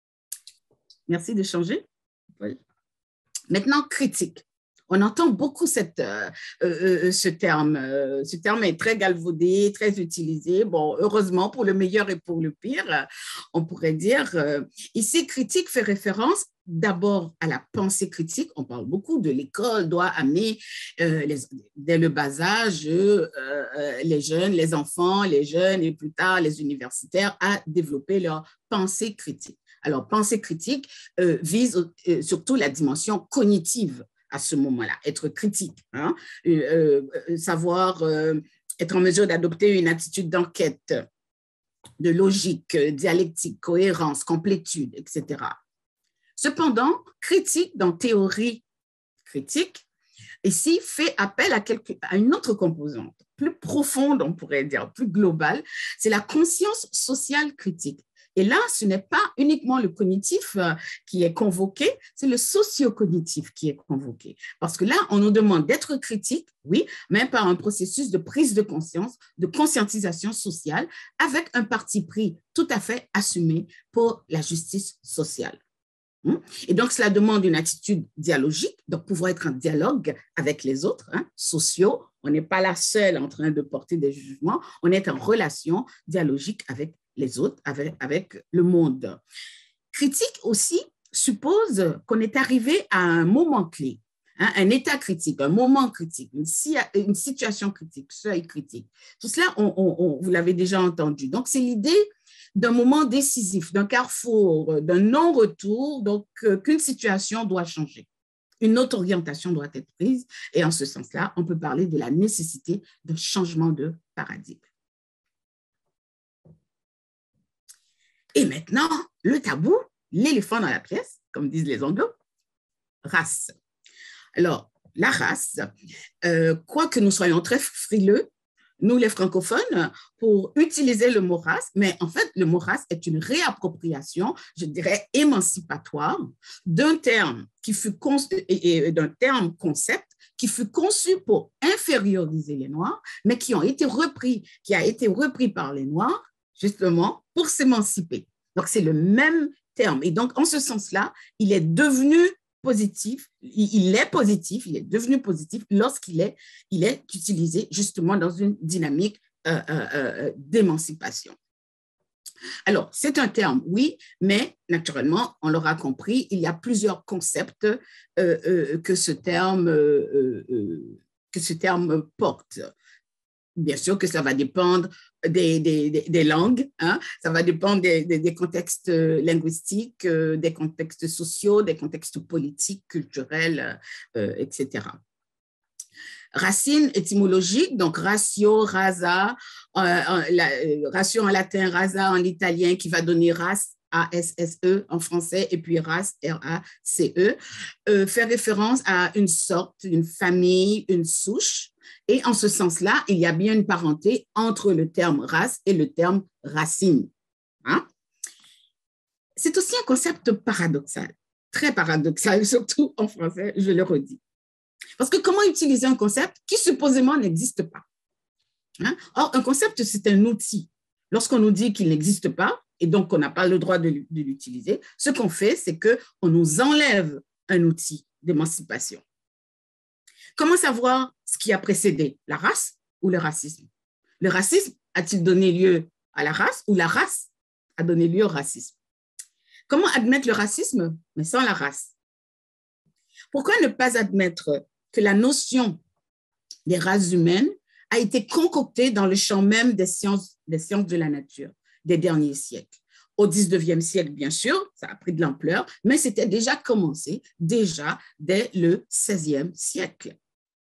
Merci de changer. Maintenant, critique. On entend beaucoup cette, euh, euh, ce terme. Euh, ce terme est très galvaudé, très utilisé. Bon, heureusement, pour le meilleur et pour le pire, on pourrait dire. Euh, ici, critique fait référence d'abord à la pensée critique. On parle beaucoup de l'école, doit amener euh, les, dès le bas âge euh, euh, les jeunes, les enfants, les jeunes et plus tard les universitaires à développer leur pensée critique. Alors, pensée critique euh, vise euh, surtout la dimension cognitive à ce moment-là, être critique, hein, euh, euh, savoir euh, être en mesure d'adopter une attitude d'enquête, de logique, dialectique, cohérence, complétude, et cetera. Cependant, critique dans théorie critique, ici, fait appel à, quelque, à une autre composante, plus profonde, on pourrait dire, plus globale, c'est la conscience sociale critique. Et là, ce n'est pas uniquement le cognitif qui est convoqué, c'est le socio-cognitif qui est convoqué. Parce que là, on nous demande d'être critique, oui, mais par un processus de prise de conscience, de conscientisation sociale, avec un parti pris tout à fait assumé pour la justice sociale. Et donc, cela demande une attitude dialogique, donc pouvoir être en dialogue avec les autres, hein, sociaux. On n'est pas là seul en train de porter des jugements, on est en relation dialogique avec les autres, avec, avec le monde. Critique aussi suppose qu'on est arrivé à un moment clé, hein, un état critique, un moment critique, une, une situation critique, seuil critique. Tout cela, on, on, on, vous l'avez déjà entendu. Donc, c'est l'idée d'un moment décisif, d'un carrefour, d'un non-retour, donc euh, qu'une situation doit changer. Une autre orientation doit être prise et en ce sens-là, on peut parler de la nécessité d'un changement de paradigme. Et maintenant, le tabou, l'éléphant dans la pièce, comme disent les Anglo, race. Alors, la race, euh, quoique nous soyons très frileux, nous les francophones, pour utiliser le mot race, mais en fait, le mot race est une réappropriation, je dirais, émancipatoire d'un terme qui fut et, et d'un terme concept qui fut conçu pour inférioriser les Noirs, mais qui ont été repris, qui a été repris par les Noirs, justement, pour s'émanciper. Donc, c'est le même terme. Et donc, en ce sens-là, il est devenu positif, il est positif, il est devenu positif lorsqu'il est, il est utilisé justement dans une dynamique euh, euh, d'émancipation. Alors, c'est un terme, oui, mais naturellement, on l'aura compris, il y a plusieurs concepts euh, euh, que, ce terme, euh, euh, que ce terme porte. Bien sûr que ça va dépendre des, des, des langues, hein? Ça va dépendre des, des, des contextes linguistiques, euh, des contextes sociaux, des contextes politiques, culturels, euh, et cetera. Racine étymologique, donc ratio, rasa, euh, la, ratio en latin, rasa en italien, qui va donner race, A S S E en français, et puis race, R A C E, euh, fait référence à une sorte, une famille, une souche. Et en ce sens-là, il y a bien une parenté entre le terme race et le terme racine. Hein? C'est aussi un concept paradoxal, très paradoxal, surtout en français, je le redis. Parce que comment utiliser un concept qui supposément n'existe pas? Hein? Or, un concept, c'est un outil. Lorsqu'on nous dit qu'il n'existe pas, et donc qu'on n'a pas le droit de l'utiliser, ce qu'on fait, c'est qu'on nous enlève un outil d'émancipation. Comment savoir ce qui a précédé, la race ou le racisme? Le racisme a-t-il donné lieu à la race ou la race a donné lieu au racisme? Comment admettre le racisme, mais sans la race? Pourquoi ne pas admettre que la notion des races humaines a été concoctée dans le champ même des sciences, des sciences de la nature des derniers siècles? Au dix-neuvième siècle, bien sûr, ça a pris de l'ampleur, mais c'était déjà commencé, déjà dès le seizième siècle.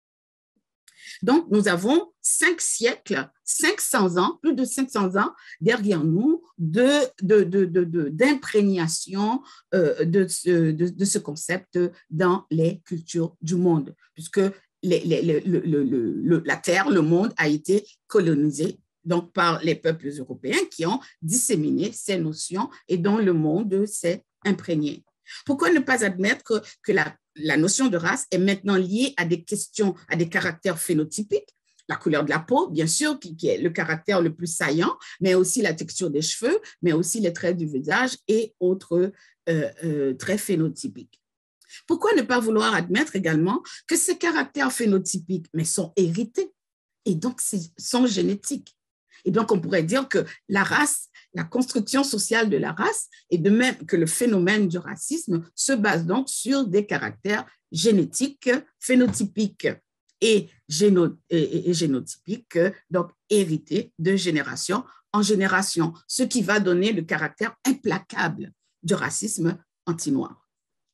Donc, nous avons cinq siècles, cinq cents ans, plus de cinq cents ans derrière nous de, de, de, de, de, d'imprégnation euh, de, ce, de, de ce concept dans les cultures du monde, puisque les, les, les, le, le, le, la Terre, le monde a été colonisé donc par les peuples européens qui ont disséminé ces notions et dont le monde s'est imprégné. Pourquoi ne pas admettre que, que la, la notion de race est maintenant liée à des questions, à des caractères phénotypiques, la couleur de la peau, bien sûr, qui, qui est le caractère le plus saillant, mais aussi la texture des cheveux, mais aussi les traits du visage et autres euh, euh, traits phénotypiques. Pourquoi ne pas vouloir admettre également que ces caractères phénotypiques mais sont hérités et donc sont génétiques? Et donc, on pourrait dire que la race, la construction sociale de la race, et de même que le phénomène du racisme se base donc sur des caractères génétiques, phénotypiques et, géno, et, et génotypiques, donc hérités de génération en génération, ce qui va donner le caractère implacable du racisme anti-noir.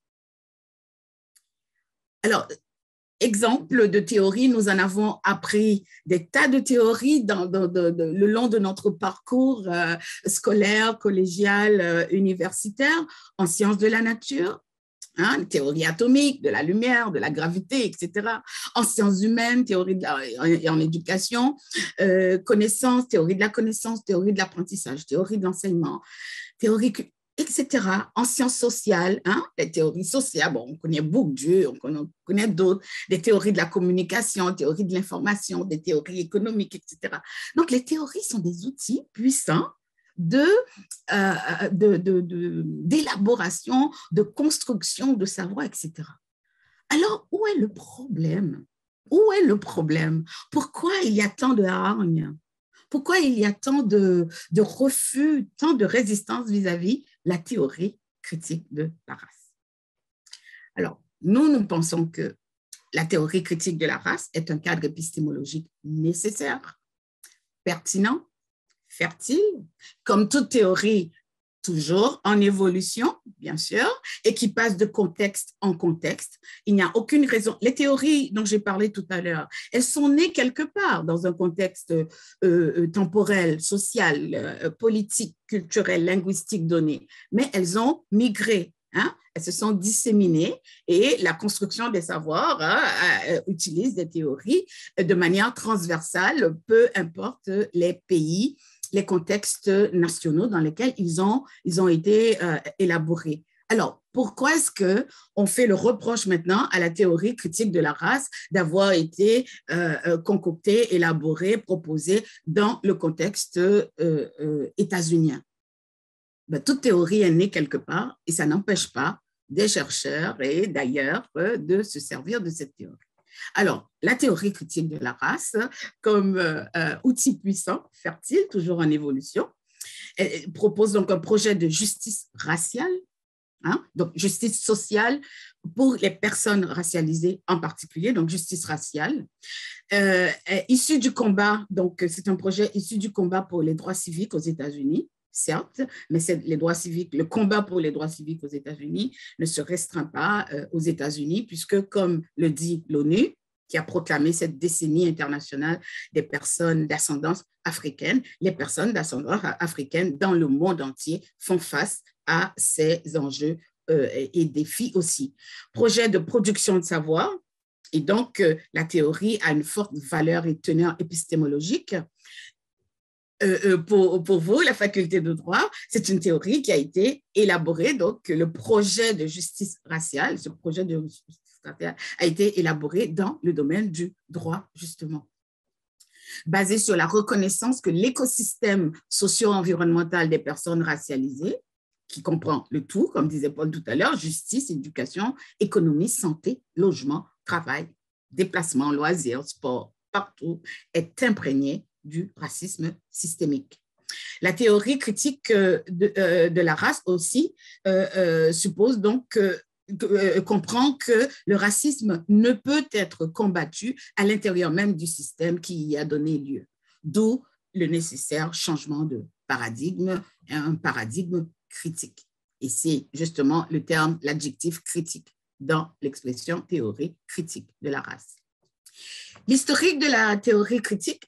Alors, exemple de théorie, nous en avons appris des tas de théories dans, dans, de, de, le long de notre parcours euh, scolaire, collégial, euh, universitaire, en sciences de la nature, hein, théorie atomique, de la lumière, de la gravité, et cetera. En sciences humaines, théorie de la, et en, en éducation, euh, connaissance, théorie de la connaissance, théorie de l'apprentissage, théorie de l'enseignement, théorie et cetera, en sciences sociales, hein, les théories sociales, bon, on connaît Bourdieu, on connaît, on connaît d'autres, des théories de la communication, théories de l'information, des théories économiques, et cetera. Donc, les théories sont des outils puissants de, euh, de, de, de, d'élaboration, de construction de savoir, et cetera. Alors, où est le problème? Où est le problème? Pourquoi il y a tant de hargne? Pourquoi il y a tant de, de refus, tant de résistance vis-à-vis de la théorie critique de la race? Alors, nous, nous pensons que la théorie critique de la race est un cadre épistémologique nécessaire, pertinent, fertile, comme toute théorie, toujours en évolution, bien sûr, et qui passe de contexte en contexte. Il n'y a aucune raison. Les théories dont j'ai parlé tout à l'heure, elles sont nées quelque part dans un contexte euh, temporel, social, euh, politique, culturel, linguistique donné, mais elles ont migré. Hein? Elles se sont disséminées et la construction des savoirs hein, euh, utilise des théories de manière transversale, peu importe les pays, les contextes nationaux dans lesquels ils ont, ils ont été euh, élaborés. Alors, pourquoi est-ce qu'on fait le reproche maintenant à la théorie critique de la race d'avoir été euh, concoctée, élaborée, proposée dans le contexte euh, euh, états-unien? Ben, toute théorie est née quelque part et ça n'empêche pas des chercheurs et d'ailleurs euh, de se servir de cette théorie. Alors, la théorie critique de la race, comme euh, euh, outil puissant, fertile, toujours en évolution, elle propose donc un projet de justice raciale Hein? Donc, justice sociale pour les personnes racialisées en particulier, donc justice raciale. Euh, issu du combat, donc c'est un projet issu du combat pour les droits civiques aux États-Unis, certes, mais c'est les droits civiques, le combat pour les droits civiques aux États-Unis ne se restreint pas euh, aux États-Unis, puisque comme le dit l'ONU, qui a proclamé cette décennie internationale des personnes d'ascendance africaine, les personnes d'ascendance africaine dans le monde entier font face à ces enjeux euh, et défis aussi. Projet de production de savoir, et donc euh, la théorie a une forte valeur et teneur épistémologique. Euh, euh, pour, pour vous, la faculté de droit, c'est une théorie qui a été élaborée, donc le projet de justice raciale, ce projet de justice raciale a été élaboré dans le domaine du droit, justement, basé sur la reconnaissance que l'écosystème socio-environnemental des personnes racialisées, qui comprend le tout, comme disait Paul tout à l'heure, justice, éducation, économie, santé, logement, travail, déplacement, loisirs, sport, partout, est imprégné du racisme systémique. La théorie critique de, euh, de la race aussi euh, euh, suppose donc que Euh, comprend que le racisme ne peut être combattu à l'intérieur même du système qui y a donné lieu, d'où le nécessaire changement de paradigme, un paradigme critique. Et c'est justement le terme, l'adjectif critique dans l'expression théorie critique de la race. L'historique de la théorie critique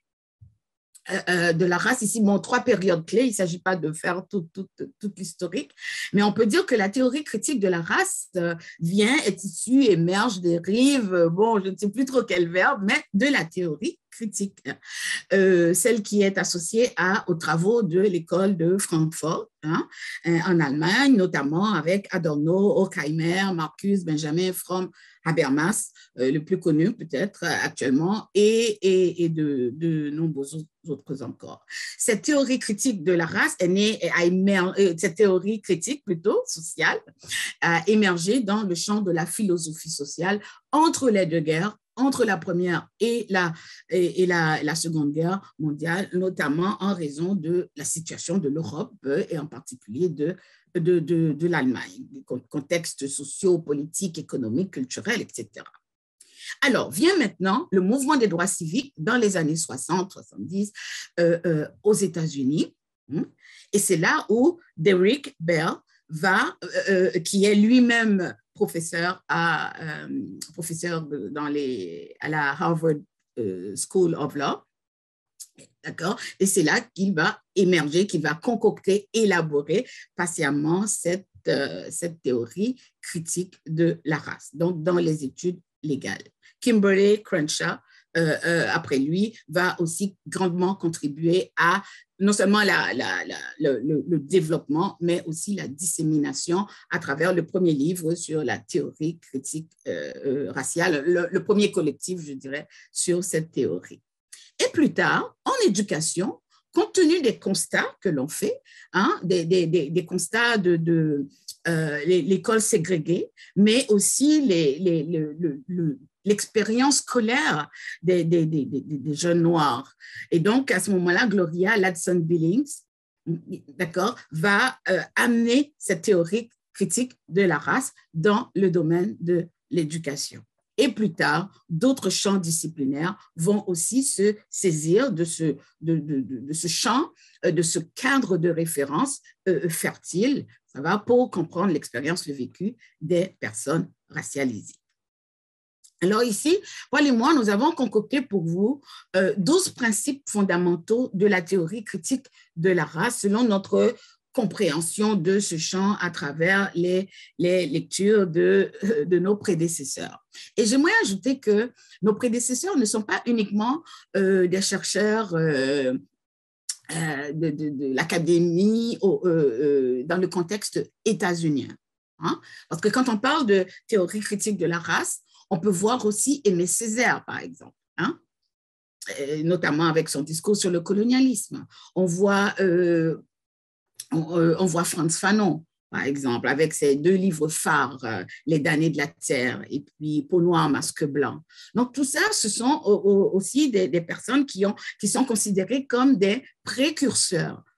Euh, de la race, ici, bon, trois périodes clés, il ne s'agit pas de faire tout, tout, tout l'historique, mais on peut dire que la théorie critique de la race euh, vient, est issue, émerge, dérive, bon, je ne sais plus trop quel verbe, mais de la théorie critique, euh, celle qui est associée à, aux travaux de l'école de Francfort, hein, en Allemagne, notamment avec Adorno, Horkheimer, Marcuse, Benjamin, Fromm, Habermas, euh, le plus connu peut-être actuellement, et, et, et de, de nombreux autres encore. Cette théorie critique de la race est née, a émergé, cette théorie critique plutôt sociale a émergé dans le champ de la philosophie sociale entre les deux guerres, entre la première et la, et, et la, la seconde guerre mondiale, notamment en raison de la situation de l'Europe et en particulier de de, de, de l'Allemagne, contexte socio-politique, économique, culturel, et cetera. Alors, vient maintenant le mouvement des droits civiques dans les années soixante soixante-dix euh, euh, aux États-Unis. Et c'est là où Derrick Bell va, euh, qui est lui-même professeur, à, euh, professeur dans les, à la Harvard euh, School of Law, d'accord? Et c'est là qu'il va émerger, qu'il va concocter, élaborer patiemment cette, euh, cette théorie critique de la race, donc dans les études légales. Kimberlé Crenshaw, euh, euh, après lui, va aussi grandement contribuer à non seulement la, la, la, le, le, le développement, mais aussi la dissémination à travers le premier livre sur la théorie critique euh, euh, raciale, le, le premier collectif, je dirais, sur cette théorie. Et plus tard, en éducation, compte tenu des constats que l'on fait, hein, des, des, des, des constats de, de euh, l'école ségrégée, mais aussi les, les, le, le, le, l'expérience scolaire des, des, des, des, des jeunes noirs. Et donc, à ce moment-là, Gloria Ladson-Billings, d'accord, va euh, amener cette théorie critique de la race dans le domaine de l'éducation. Et plus tard, d'autres champs disciplinaires vont aussi se saisir de ce, de, de, de, de ce champ, de ce cadre de référence euh, fertile, ça va, pour comprendre l'expérience, le vécu des personnes racialisées. Alors ici, Paul et moi, nous avons concocté pour vous euh, douze principes fondamentaux de la théorie critique de la race selon notre compréhension de ce champ à travers les, les lectures de, de nos prédécesseurs. Et j'aimerais ajouter que nos prédécesseurs ne sont pas uniquement euh, des chercheurs euh, euh, de, de, de l'académie euh, euh, dans le contexte états-unien. Hein? Parce que quand on parle de théorie critique de la race, on peut voir aussi Aimé Césaire, par exemple, hein? Et notamment avec son discours sur le colonialisme. On voit... Euh, On, on voit Frantz Fanon, par exemple, avec ses deux livres phares, euh, Les damnés de la terre et puis Peau noire, masque blanc. Donc, tout ça, ce sont aussi des, des personnes qui, ont, qui sont considérées comme des précurseurs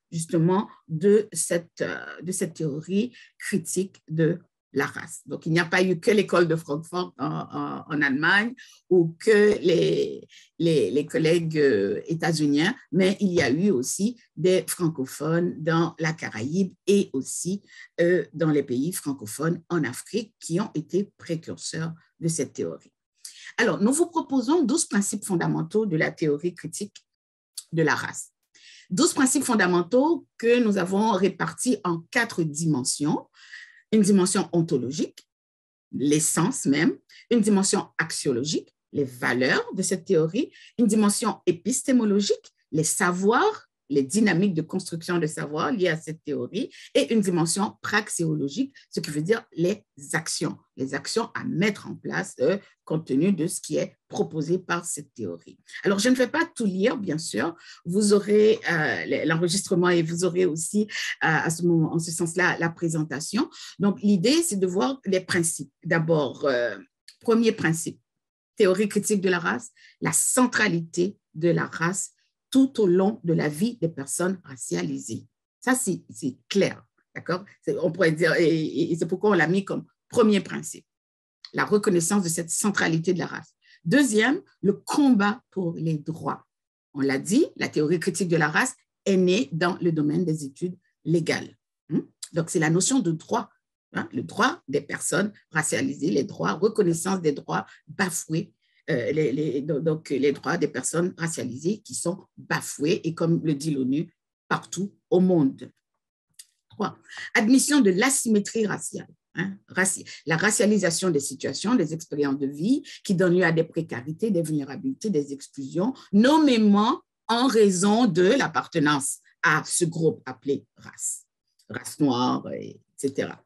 justement de cette, de cette théorie critique de la race. Donc, il n'y a pas eu que l'école de Francfort en, en, en Allemagne ou que les, les, les collègues euh, états-uniens, mais il y a eu aussi des francophones dans la Caraïbe et aussi euh, dans les pays francophones en Afrique qui ont été précurseurs de cette théorie. Alors, nous vous proposons douze principes fondamentaux de la théorie critique de la race. douze principes fondamentaux que nous avons répartis en quatre dimensions. Une dimension ontologique, l'essence même, une dimension axiologique, les valeurs de cette théorie, une dimension épistémologique, les savoirs, les dynamiques de construction de savoir liées à cette théorie, et une dimension praxéologique, ce qui veut dire les actions, les actions à mettre en place euh, compte tenu de ce qui est proposé par cette théorie. Alors, je ne vais pas tout lire, bien sûr, vous aurez euh, l'enregistrement et vous aurez aussi, euh, à ce moment, en ce sens-là, la présentation. Donc, l'idée, c'est de voir les principes. D'abord, euh, premier principe, théorie critique de la race, la centralité de la race tout au long de la vie des personnes racialisées. Ça, c'est clair, d'accord? On pourrait dire, et, et c'est pourquoi on l'a mis comme premier principe, la reconnaissance de cette centralité de la race. Deuxième, le combat pour les droits. On l'a dit, la théorie critique de la race est née dans le domaine des études légales. Donc, c'est la notion de droit, hein, le droit des personnes racialisées, les droits, reconnaissance des droits bafoués, Euh, les, les, donc, les droits des personnes racialisées qui sont bafoués, et comme le dit l'ONU, partout au monde. Trois, admission de l'asymétrie raciale, hein, raci la racialisation des situations, des expériences de vie qui donnent lieu à des précarités, des vulnérabilités, des exclusions, nommément en raison de l'appartenance à ce groupe appelé race, race noire, et cetera.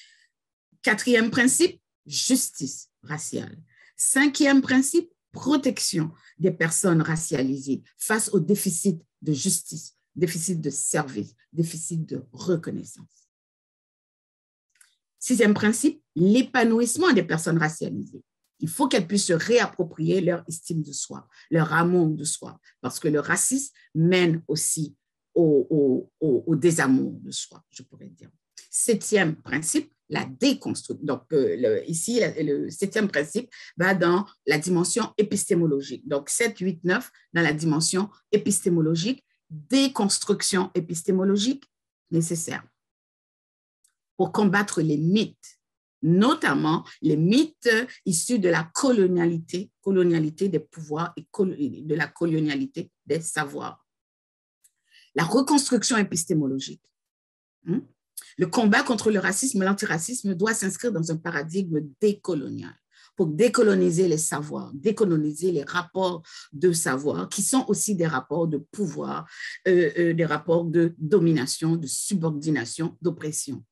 Quatrième principe, justice raciale. Cinquième principe, protection des personnes racialisées face au déficit de justice, déficit de service, déficit de reconnaissance. Sixième principe, l'épanouissement des personnes racialisées. Il faut qu'elles puissent se réapproprier leur estime de soi, leur amour de soi, parce que le racisme mène aussi au, au, au, au désamour de soi, je pourrais dire. Septième principe, la déconstruction. Donc, euh, le, ici, le, le septième principe va dans la dimension épistémologique. Donc, sept, huit, neuf, dans la dimension épistémologique, déconstruction épistémologique nécessaire pour combattre les mythes, notamment les mythes issus de la colonialité, colonialité des pouvoirs et de la colonialité des savoirs. La reconstruction épistémologique. Hmm? Le combat contre le racisme et l'antiracisme doit s'inscrire dans un paradigme décolonial pour décoloniser les savoirs, décoloniser les rapports de savoir qui sont aussi des rapports de pouvoir, euh, euh, des rapports de domination, de subordination, d'oppression.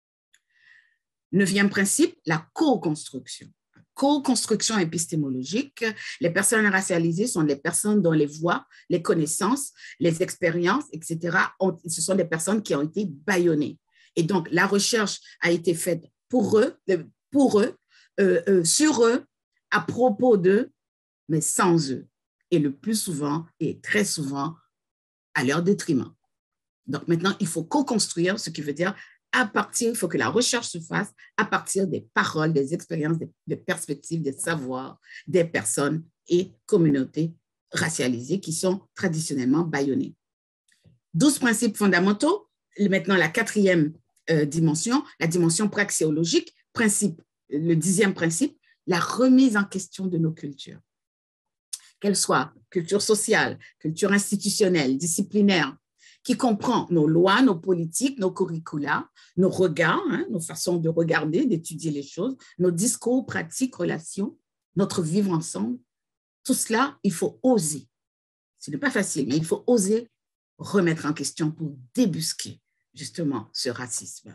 Neuvième principe, la co-construction. Co-construction épistémologique, les personnes racialisées sont les personnes dont les voix, les connaissances, les expériences, et cetera, ont, ce sont des personnes qui ont été bâillonnées. Et donc, la recherche a été faite pour eux, pour eux, euh, euh, sur eux, à propos d'eux, mais sans eux. Et le plus souvent, et très souvent, à leur détriment. Donc, maintenant, il faut co-construire, ce qui veut dire à partir, il faut que la recherche se fasse à partir des paroles, des expériences, des, des perspectives, des savoirs des personnes et communautés racialisées qui sont traditionnellement bâillonnées. douze principes fondamentaux. Maintenant, la quatrième euh, dimension, la dimension praxéologique, principe, le dixième principe, la remise en question de nos cultures. Qu'elles soient culture sociale, culture institutionnelle, disciplinaire, qui comprend nos lois, nos politiques, nos curricula, nos regards, hein, nos façons de regarder, d'étudier les choses, nos discours, pratiques, relations, notre vivre ensemble. Tout cela, il faut oser. Ce n'est pas facile, mais il faut oser remettre en question pour débusquer justement ce racisme.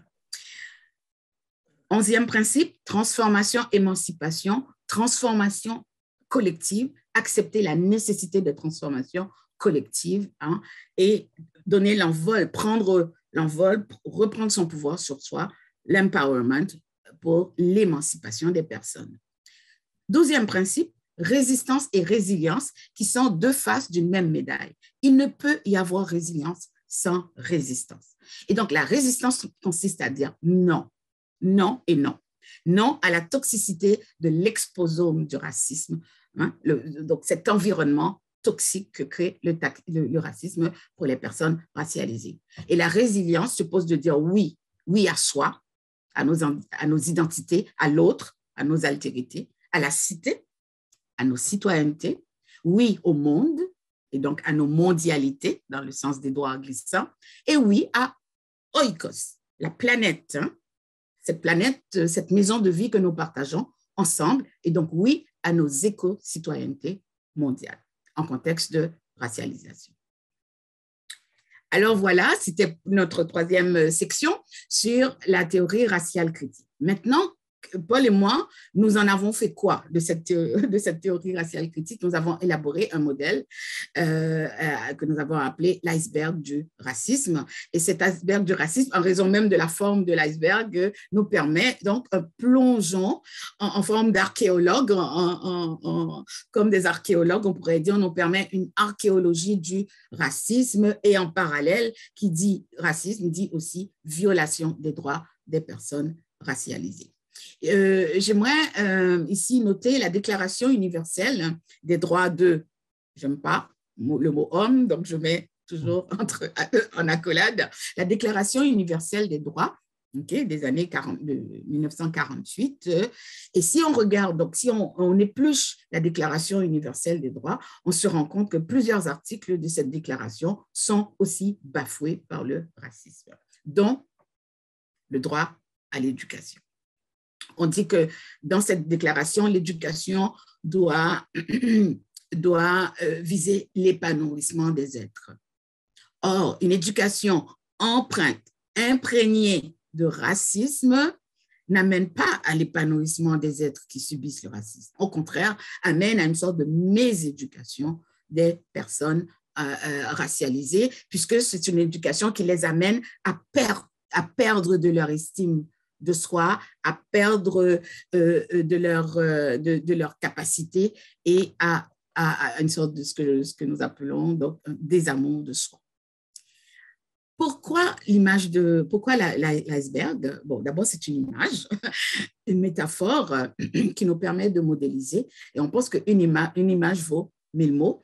Onzième principe, transformation, émancipation, transformation collective, accepter la nécessité de transformation collective hein, et donner l'envol, prendre l'envol, reprendre son pouvoir sur soi, l'empowerment pour l'émancipation des personnes. Douzième principe, résistance et résilience qui sont deux faces d'une même médaille. Il ne peut y avoir résilience sans résistance. Et donc, la résistance consiste à dire non, non et non. Non à la toxicité de l'exposome du racisme, hein, le, donc cet environnement toxique que crée le, le, le racisme pour les personnes racialisées. Et la résilience suppose de dire oui, oui à soi, à nos, à nos identités, à l'autre, à nos altérités, à la cité, à nos citoyennetés, oui au monde, et donc à nos mondialités, dans le sens des droits glissants, et oui à Oikos, la planète, hein, cette planète, cette maison de vie que nous partageons ensemble, et donc oui à nos éco-citoyennetés mondiales, en contexte de racialisation. Alors voilà, c'était notre troisième section sur la théorie raciale critique. Maintenant, Paul et moi, nous en avons fait quoi de cette, de cette théorie raciale critique? Nous avons élaboré un modèle euh, euh, que nous avons appelé l'iceberg du racisme. Et cet iceberg du racisme, en raison même de la forme de l'iceberg, nous permet donc un plongeon en, en forme d'archéologue, en, en, en, comme des archéologues, on pourrait dire, nous permet une archéologie du racisme et en parallèle, qui dit racisme, dit aussi violation des droits des personnes racialisées. Euh, J'aimerais euh, ici noter la Déclaration universelle des droits de, j'aime pas le mot homme, donc je mets toujours entre, en accolade, la Déclaration universelle des droits, okay, des années quarante, de mille neuf cent quarante-huit. Et si on regarde, donc si on, on épluche la Déclaration universelle des droits, on se rend compte que plusieurs articles de cette déclaration sont aussi bafoués par le racisme, dont le droit à l'éducation. On dit que dans cette déclaration, l'éducation doit, doit viser l'épanouissement des êtres. Or, une éducation empreinte, imprégnée de racisme n'amène pas à l'épanouissement des êtres qui subissent le racisme. Au contraire, amène à une sorte de méséducation des personnes euh, euh, racialisées, puisque c'est une éducation qui les amène à perdre, à perdre de leur estime de soi, à perdre euh, de, leur, euh, de, de leur capacité et à, à, à une sorte de ce que, ce que nous appelons donc, un désamour de soi. Pourquoi l'image de, pourquoi l'iceberg? Bon, d'abord, c'est une image, une métaphore qui nous permet de modéliser et on pense qu'une ima, une image vaut mille mots.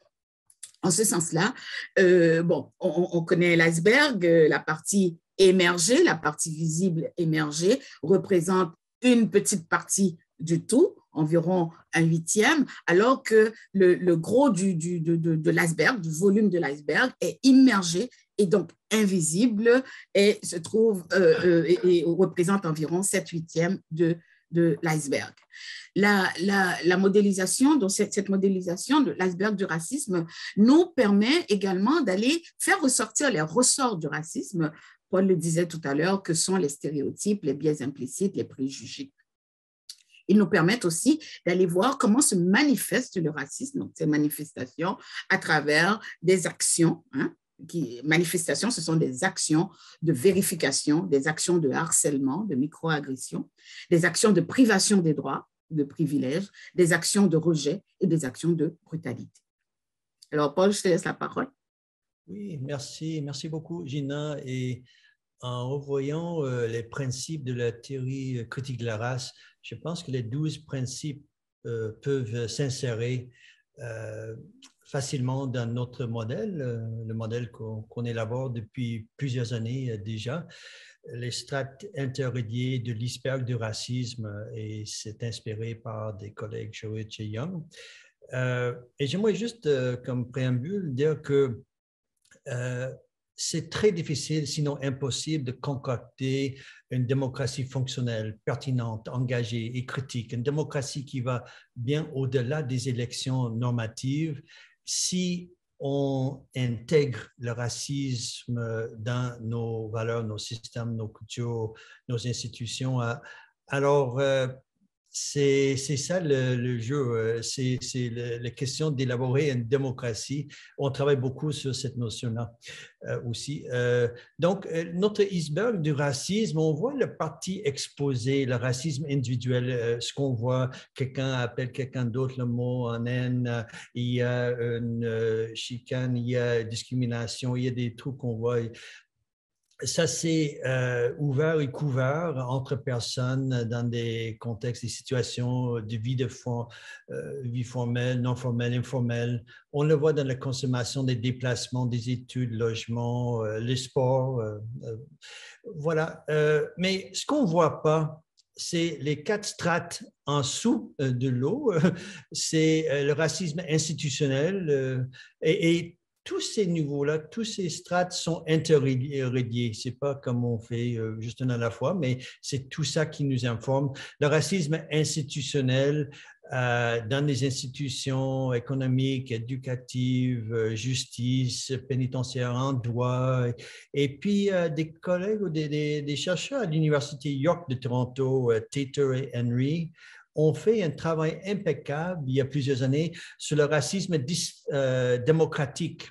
En ce sens-là, euh, bon, on, on connaît l'iceberg, la partie émergée, la partie visible émergée représente une petite partie du tout, environ un huitième, alors que le, le gros du, du, de, de, de l'iceberg, du volume de l'iceberg est immergé et donc invisible et se trouve euh, euh, et, et représente environ sept huitièmes de, de l'iceberg. La, la, la modélisation, donc cette, cette modélisation de l'iceberg du racisme nous permet également d'aller faire ressortir les ressorts du racisme. Paul le disait tout à l'heure, que sont les stéréotypes, les biais implicites, les préjugés. Ils nous permettent aussi d'aller voir comment se manifeste le racisme, donc ces manifestations à travers des actions. Hein, qui, manifestations, ce sont des actions de vérification, des actions de harcèlement, de microagression, des actions de privation des droits, de privilèges, des actions de rejet et des actions de brutalité. Alors, Paul, je te laisse la parole. Oui, merci. Merci beaucoup, Gina. Et en revoyant euh, les principes de la théorie critique de la race, je pense que les douze principes euh, peuvent s'insérer euh, facilement dans notre modèle, euh, le modèle qu'on qu'on élabore depuis plusieurs années euh, déjà, les strates interrédiées de l'iceberg du racisme, et c'est inspiré par des collègues Jowett et Young. Euh, et j'aimerais juste, euh, comme préambule, dire que euh, c'est très difficile, sinon impossible, de concocter une démocratie fonctionnelle, pertinente, engagée et critique, une démocratie qui va bien au-delà des élections normatives si on intègre le racisme dans nos valeurs, nos systèmes, nos cultures, nos institutions. Alors, euh, c'est ça le, le jeu, c'est la question d'élaborer une démocratie. On travaille beaucoup sur cette notion-là euh, aussi. Euh, donc, notre iceberg du racisme, on voit le parti exposé, le racisme individuel, euh, ce qu'on voit, quelqu'un appelle quelqu'un d'autre le mot en haine, il y a une euh, chicane, il y a discrimination, il y a des trucs qu'on voit. Ça, c'est euh, ouvert et couvert entre personnes dans des contextes, des situations de vie, de for euh, vie formelle, non formelle, informelle. On le voit dans la consommation des déplacements, des études, logement, euh, les sports. Euh, euh, voilà. Euh, mais ce qu'on ne voit pas, c'est les quatre strates en dessous de l'eau. C'est le racisme institutionnel euh, et, et tous ces niveaux-là, tous ces strates sont interreliés. Ce n'est pas comme on fait euh, juste un à la fois, mais c'est tout ça qui nous informe. Le racisme institutionnel euh, dans les institutions économiques, éducatives, euh, justice, pénitentiaire, en droit, et, et puis euh, des collègues ou des, des, des chercheurs à l'Université York de Toronto, euh, Tater et Henry, ont fait un travail impeccable il y a plusieurs années sur le racisme euh, démocratique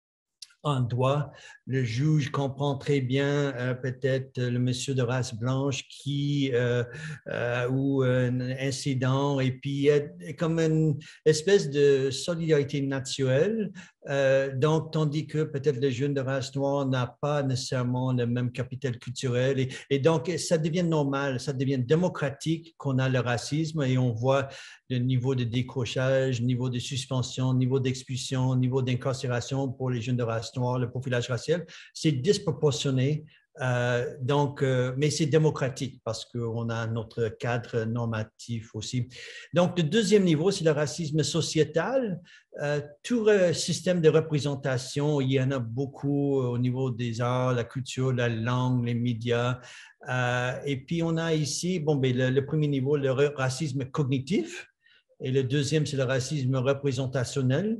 en droit. Le juge comprend très bien euh, peut-être le monsieur de race blanche qui euh, euh, ou un incident et puis il y a comme une espèce de solidarité naturelle. Euh, donc, tandis que peut-être le jeune de race noire n'a pas nécessairement le même capital culturel. Et, et donc, ça devient normal, ça devient démocratique qu'on a le racisme et on voit le niveau de décrochage, niveau de suspension, niveau d'expulsion, niveau d'incarcération pour les jeunes de race noire, le profilage racial. C'est disproportionné. Euh, donc, euh, mais c'est démocratique parce qu'on a notre cadre normatif aussi. Donc, le deuxième niveau, c'est le racisme sociétal. Euh, tout le système de représentation, il y en a beaucoup au niveau des arts, la culture, la langue, les médias. Euh, et puis, on a ici, bon, ben, le, le premier niveau, le racisme cognitif. Et le deuxième, c'est le racisme représentationnel.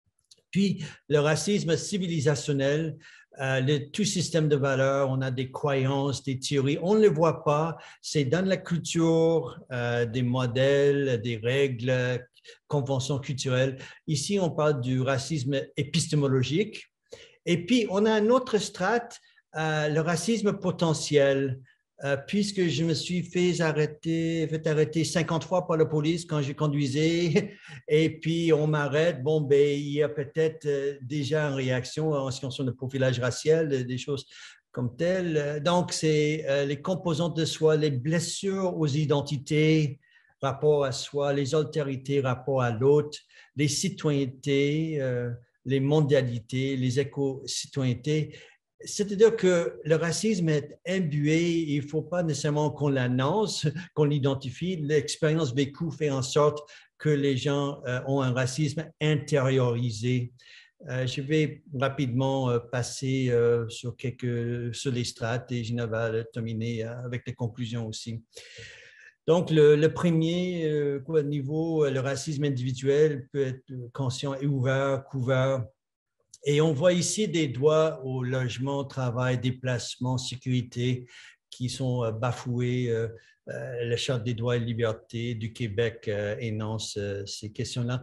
Puis, le racisme civilisationnel, euh, le, tout système de valeurs, on a des croyances, des théories, on ne le voit pas, c'est dans la culture, euh, des modèles, des règles, conventions culturelles. Ici, on parle du racisme épistémologique. Et puis, on a un autre strate, euh, le racisme potentiel. Euh, puisque je me suis fait arrêter, fait arrêter cinquante fois par la police quand je conduisais, et puis on m'arrête, bon, ben, il y a peut-être euh, déjà une réaction en ce qui concerne le profilage racial, des choses comme telles. Donc, c'est euh, les composantes de soi, les blessures aux identités, rapport à soi, les altérités, rapport à l'autre, les citoyennetés, euh, les mondialités, les éco-citoyennetés. C'est-à-dire que le racisme est imbué, il ne faut pas nécessairement qu'on l'annonce, qu'on l'identifie. L'expérience vécue fait en sorte que les gens euh, ont un racisme intériorisé. Euh, je vais rapidement euh, passer euh, sur, quelques, sur les strates et Gina va terminer avec les conclusions aussi. Donc, le, le premier euh, quoi, niveau, le racisme individuel peut être conscient et ouvert, couvert. Et on voit ici des droits au logement, travail, déplacement, sécurité qui sont bafoués. Euh, euh, la Charte des droits et libertés du Québec euh, énonce euh, ces questions-là.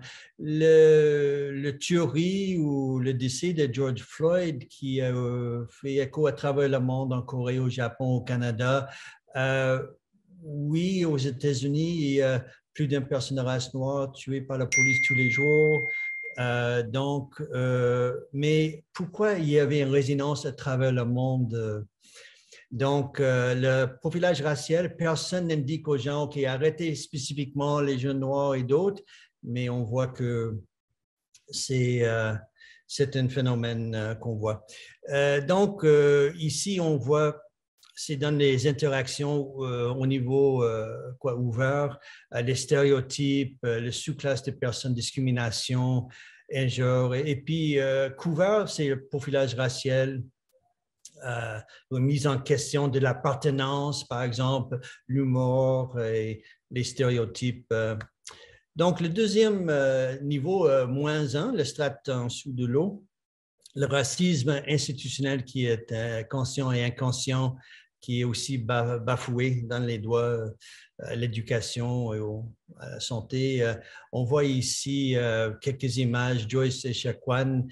Le, le tuerie ou le décès de George Floyd qui a euh, fait écho à travers le monde, en Corée, au Japon, au Canada. Euh, oui, aux États-Unis, il y a plus d'une personne de race noire tuée par la police tous les jours. Euh, donc, euh, mais pourquoi il y avait une résonance à travers le monde? Donc, euh, le profilage racial, personne n'indique aux gens qui arrêtez spécifiquement les jeunes noirs et d'autres, mais on voit que c'est euh, c'est un phénomène euh, qu'on voit. Euh, donc, euh, ici, on voit c'est dans les interactions euh, au niveau euh, quoi, ouvert, euh, les stéréotypes, euh, le sous-classe de personnes, discrimination, et, genre, et, et puis euh, couvert, c'est le profilage racial, euh, la mise en question de l'appartenance, par exemple, l'humour et les stéréotypes. Euh. Donc, le deuxième euh, niveau, euh, moins un, le strate en dessous de l'eau, le racisme institutionnel qui est euh, conscient et inconscient, qui est aussi bafoué dans les doigts à l'éducation et à la santé. On voit ici quelques images, Joyce Echaquan,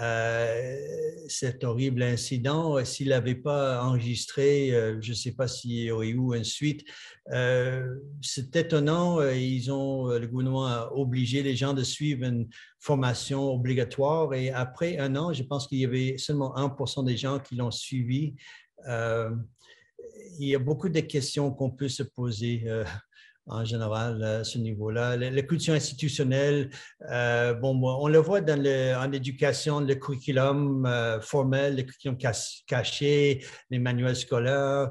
cet horrible incident. S'il n'avait pas enregistré, je ne sais pas s'il y aurait eu une suite. C'est étonnant, ils ont, le gouvernement a obligé les gens de suivre une formation obligatoire et après un an, je pense qu'il y avait seulement un pour cent des gens qui l'ont suivi. Euh, il y a beaucoup de questions qu'on peut se poser euh, en général à ce niveau-là. La, la culture institutionnelle, euh, bon, on le voit dans le, en éducation, le curriculum euh, formel, le curriculum caché, les manuels scolaires,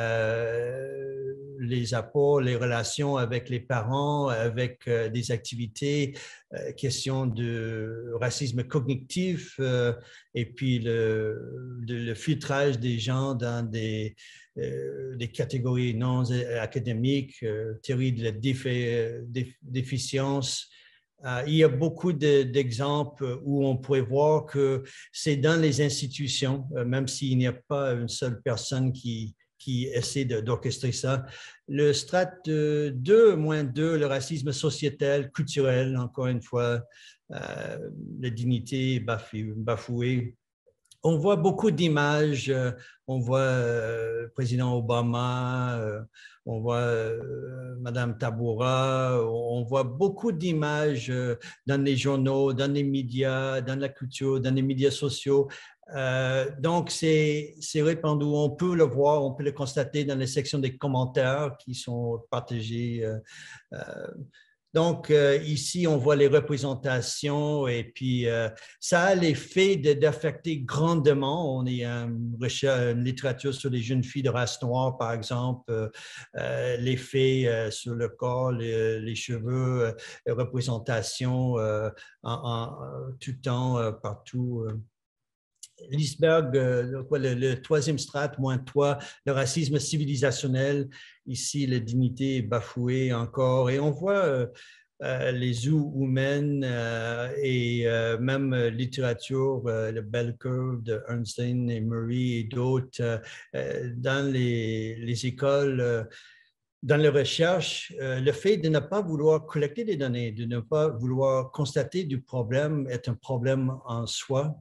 euh, les apports, les relations avec les parents, avec euh, des activités, euh, question de racisme cognitif euh, et puis le, de, le filtrage des gens dans des Euh, des catégories non académiques, euh, théorie de la défi déf déficience. Euh, il y a beaucoup d'exemples où on pourrait voir que c'est dans les institutions, euh, même s'il n'y a pas une seule personne qui, qui essaie d'orchestrer ça. Le strate deux, moins deux, le racisme sociétal, culturel, encore une fois, euh, la dignité bafouée. On voit beaucoup d'images, euh, on voit euh, le président Obama, euh, on voit euh, Madame Tabora, on voit beaucoup d'images euh, dans les journaux, dans les médias, dans la culture, dans les médias sociaux. Euh, donc, c'est répandu, on peut le voir, on peut le constater dans les sections des commentaires qui sont partagés. Euh, euh, Donc, euh, ici, on voit les représentations et puis euh, ça a l'effet d'affecter grandement. On est une, une littérature sur les jeunes filles de race noire, par exemple, euh, euh, l'effet euh, sur le corps, les, les cheveux, euh, les représentations euh, en, en, tout le temps, euh, partout. Euh. L'iceberg, euh, le, le troisième strate, moins trois, le racisme civilisationnel. Ici, la dignité est bafouée encore. Et on voit euh, euh, les zoos humaines euh, et euh, même euh, littérature, euh, le bell curve de Einstein et Murray et d'autres euh, dans les, les écoles. Euh, Dans les recherches, euh, le fait de ne pas vouloir collecter des données, de ne pas vouloir constater du problème est un problème en soi.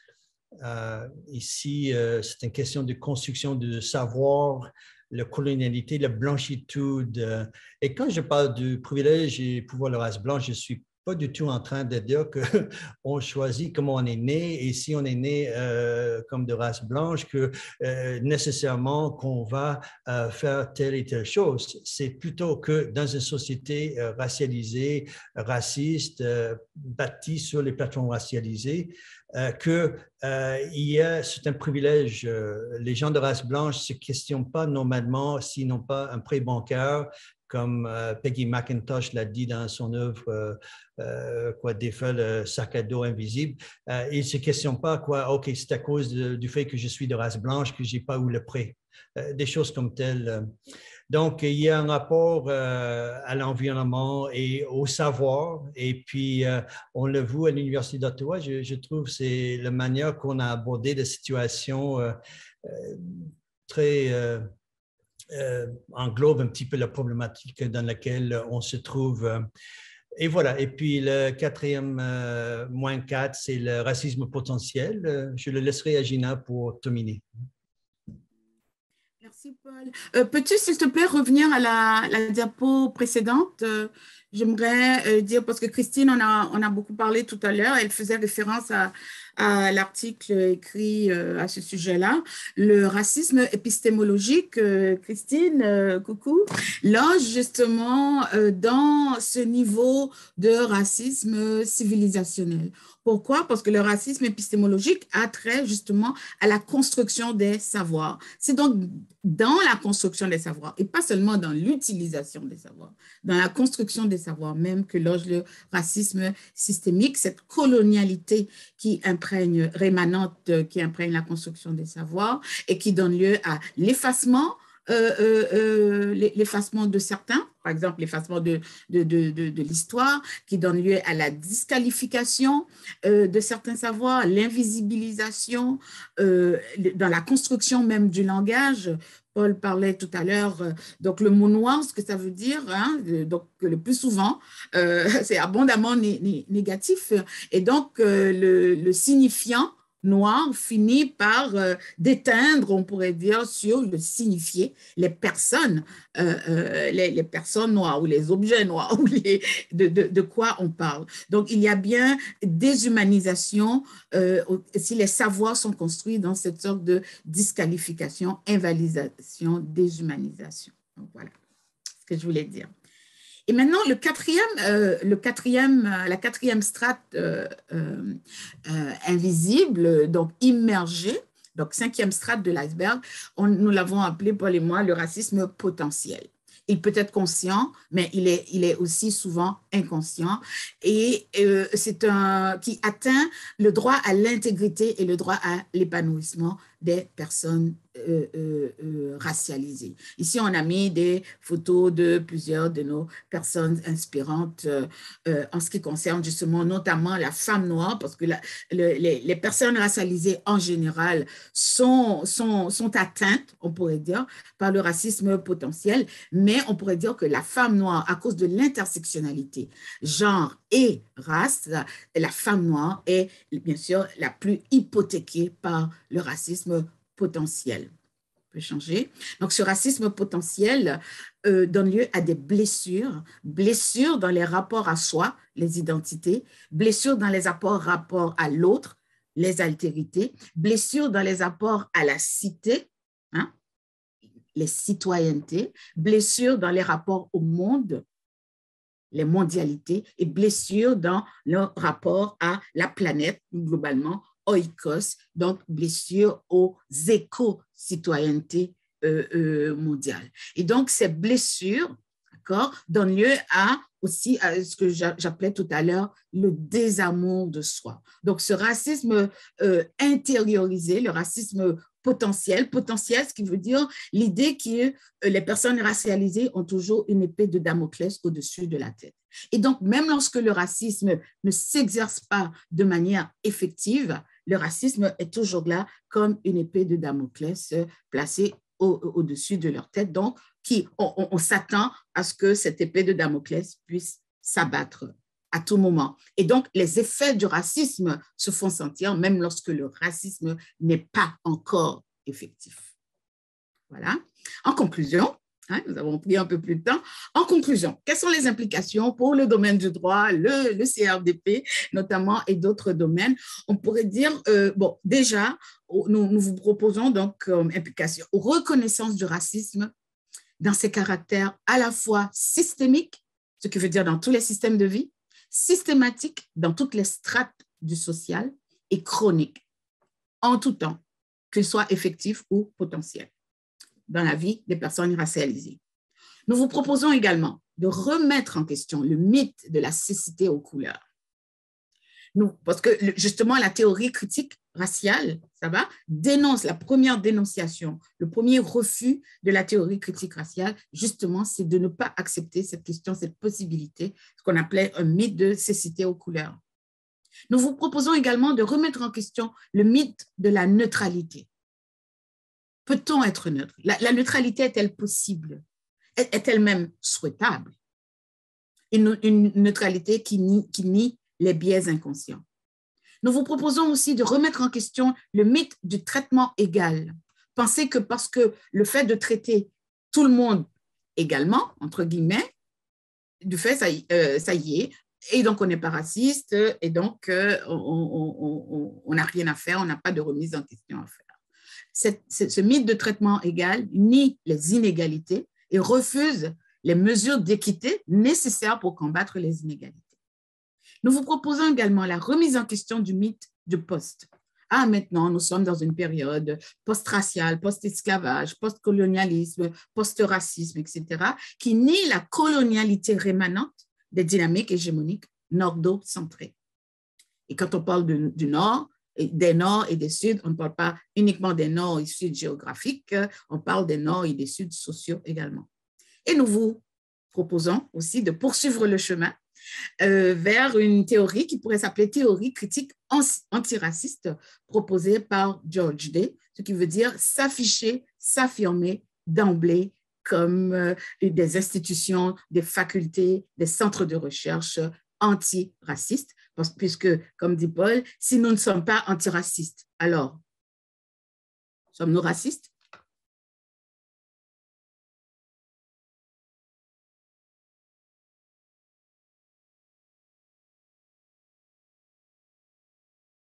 Euh, ici, euh, c'est une question de construction de savoir, la colonialité, la blanchitude. Euh, et quand je parle du privilège et pouvoir de la race blanche, je ne suis pas du tout en train de dire qu'on choisit comment on est né et si on est né euh, comme de race blanche, que euh, nécessairement qu'on va euh, faire telle et telle chose. C'est plutôt que dans une société euh, racialisée, raciste, euh, bâtie sur les plateformes racialisées, Euh, que euh, il y a, c'est un privilège. Euh, les gens de race blanche ne se questionnent pas normalement s'ils n'ont pas un prêt bancaire, comme euh, Peggy McIntosh l'a dit dans son œuvre euh, euh, quoi, défaire le sac à dos invisible. Euh, ils ne se questionnent pas quoi, OK, c'est à cause de, du fait que je suis de race blanche que je n'ai pas eu le prêt. Euh, des choses comme telles. Donc, il y a un rapport euh, à l'environnement et au savoir. Et puis, euh, on le voit à l'Université d'Ottawa, je, je trouve que c'est la manière qu'on a abordé la situation euh, euh, très euh, euh, englobe un petit peu la problématique dans laquelle on se trouve. Et voilà. Et puis, le quatrième, euh, moins quatre, c'est le racisme potentiel. Je le laisserai à Gina pour terminer. Merci, Paul. Euh, Peux-tu, s'il te plaît, revenir à la, la diapo précédente? euh, J'aimerais euh, dire, parce que Christine, on a, on a beaucoup parlé tout à l'heure, elle faisait référence à, à l'article écrit euh, à ce sujet-là, le racisme épistémologique, euh, Christine, euh, coucou, loge justement euh, dans ce niveau de racisme civilisationnel. Pourquoi? Parce que le racisme épistémologique a trait justement à la construction des savoirs. C'est donc dans la construction des savoirs et pas seulement dans l'utilisation des savoirs, dans la construction des savoirs même que loge le racisme systémique, cette colonialité qui imprègne, rémanente, qui imprègne la construction des savoirs et qui donne lieu à l'effacement euh, euh, euh, l'effacement de certains, par exemple l'effacement de, de, de, de, de l'histoire, qui donne lieu à la disqualification euh, de certains savoirs, l'invisibilisation, euh, dans la construction même du langage. Paul parlait tout à l'heure, euh, donc le mot noir, ce que ça veut dire, hein, donc le plus souvent, euh, c'est abondamment né, né, négatif, et donc euh, le, le signifiant noir finit par euh, déteindre, on pourrait dire, sur le signifié, les personnes, euh, euh, les, les personnes noires ou les objets noirs, ou les, de, de, de quoi on parle. Donc, il y a bien déshumanisation euh, si les savoirs sont construits dans cette sorte de disqualification, invalidation, déshumanisation. Donc, voilà ce que je voulais dire. Et maintenant, le quatrième, euh, le quatrième, la quatrième strate euh, euh, euh, invisible, donc immergée, donc cinquième strate de l'iceberg, nous l'avons appelé, Paul et moi, le racisme potentiel. Il peut être conscient, mais il est, il est aussi souvent inconscient, et euh, c'est un qui atteint le droit à l'intégrité et le droit à l'épanouissement des personnes euh, euh, euh, racialisées. Ici, on a mis des photos de plusieurs de nos personnes inspirantes euh, euh, en ce qui concerne justement notamment la femme noire, parce que la, le, les, les personnes racialisées en général sont, sont, sont atteintes, on pourrait dire, par le racisme potentiel, mais on pourrait dire que la femme noire, à cause de l'intersectionnalité, genre et race, la femme noire est bien sûr la plus hypothéquée par le racisme potentiel. On peut changer. Donc, ce racisme potentiel euh, donne lieu à des blessures, blessures dans les rapports à soi, les identités, blessures dans les rapports, rapports à l'autre, les altérités, blessures dans les rapports à la cité, hein, les citoyennetés, blessures dans les rapports au monde, les mondialités, et blessures dans le rapport à la planète, globalement, oikos, donc blessures aux éco-citoyennetés euh, euh, mondiales. Et donc, ces blessures, d'accord, donnent lieu à aussi à ce que j'appelais tout à l'heure le désamour de soi. Donc, ce racisme euh, intériorisé, le racisme potentiel, potentiel, ce qui veut dire l'idée que les personnes racialisées ont toujours une épée de Damoclès au-dessus de la tête. Et donc, même lorsque le racisme ne s'exerce pas de manière effective, le racisme est toujours là comme une épée de Damoclès placée au, au-dessus de leur tête. Donc, qui, on, on, on s'attend à ce que cette épée de Damoclès puisse s'abattre à tout moment. Et donc, les effets du racisme se font sentir même lorsque le racisme n'est pas encore effectif. Voilà. En conclusion, hein, nous avons pris un peu plus de temps. En conclusion, quelles sont les implications pour le domaine du droit, le, le C R D P notamment et d'autres domaines? On pourrait dire, euh, bon, déjà, nous, nous vous proposons donc comme euh, implication, reconnaissance du racisme dans ses caractères à la fois systémiques, ce qui veut dire dans tous les systèmes de vie, systématique dans toutes les strates du social et chronique, en tout temps, qu'il soit effectif ou potentiel, dans la vie des personnes racialisées. Nous vous proposons également de remettre en question le mythe de la cécité aux couleurs. Nous, parce que justement, la théorie critique raciale, ça va, dénonce la première dénonciation, le premier refus de la théorie critique raciale, justement, c'est de ne pas accepter cette question, cette possibilité, ce qu'on appelait un mythe de cécité aux couleurs. Nous vous proposons également de remettre en question le mythe de la neutralité. Peut-on être neutre? La, la neutralité est-elle possible? Est-elle même souhaitable? Une, une neutralité qui nie, qui nie les biais inconscients. Nous vous proposons aussi de remettre en question le mythe du traitement égal. Pensez que parce que le fait de traiter tout le monde également, entre guillemets, du fait, ça, euh, ça y est, et donc on n'est pas raciste, et donc euh, on n'a rien à faire, on n'a pas de remise en question à faire. Cette, ce mythe de traitement égal nie les inégalités et refuse les mesures d'équité nécessaires pour combattre les inégalités. Nous vous proposons également la remise en question du mythe du poste. Ah, maintenant, nous sommes dans une période post-raciale, post-esclavage, post-colonialisme, post-racisme, et cetera, qui nie la colonialité rémanente des dynamiques hégémoniques nordo-centrées. Et quand on parle de, du Nord, des Nords et des Suds. On ne parle pas uniquement des Nords et Suds géographiques, on parle des Nords et des Suds sociaux également. Et nous vous proposons aussi de poursuivre le chemin euh, vers une théorie qui pourrait s'appeler théorie critique antiraciste proposée par George Day, ce qui veut dire s'afficher, s'affirmer d'emblée comme euh, des institutions, des facultés, des centres de recherche antiracistes, parce, puisque, comme dit Paul, si nous ne sommes pas antiracistes, alors sommes-nous racistes?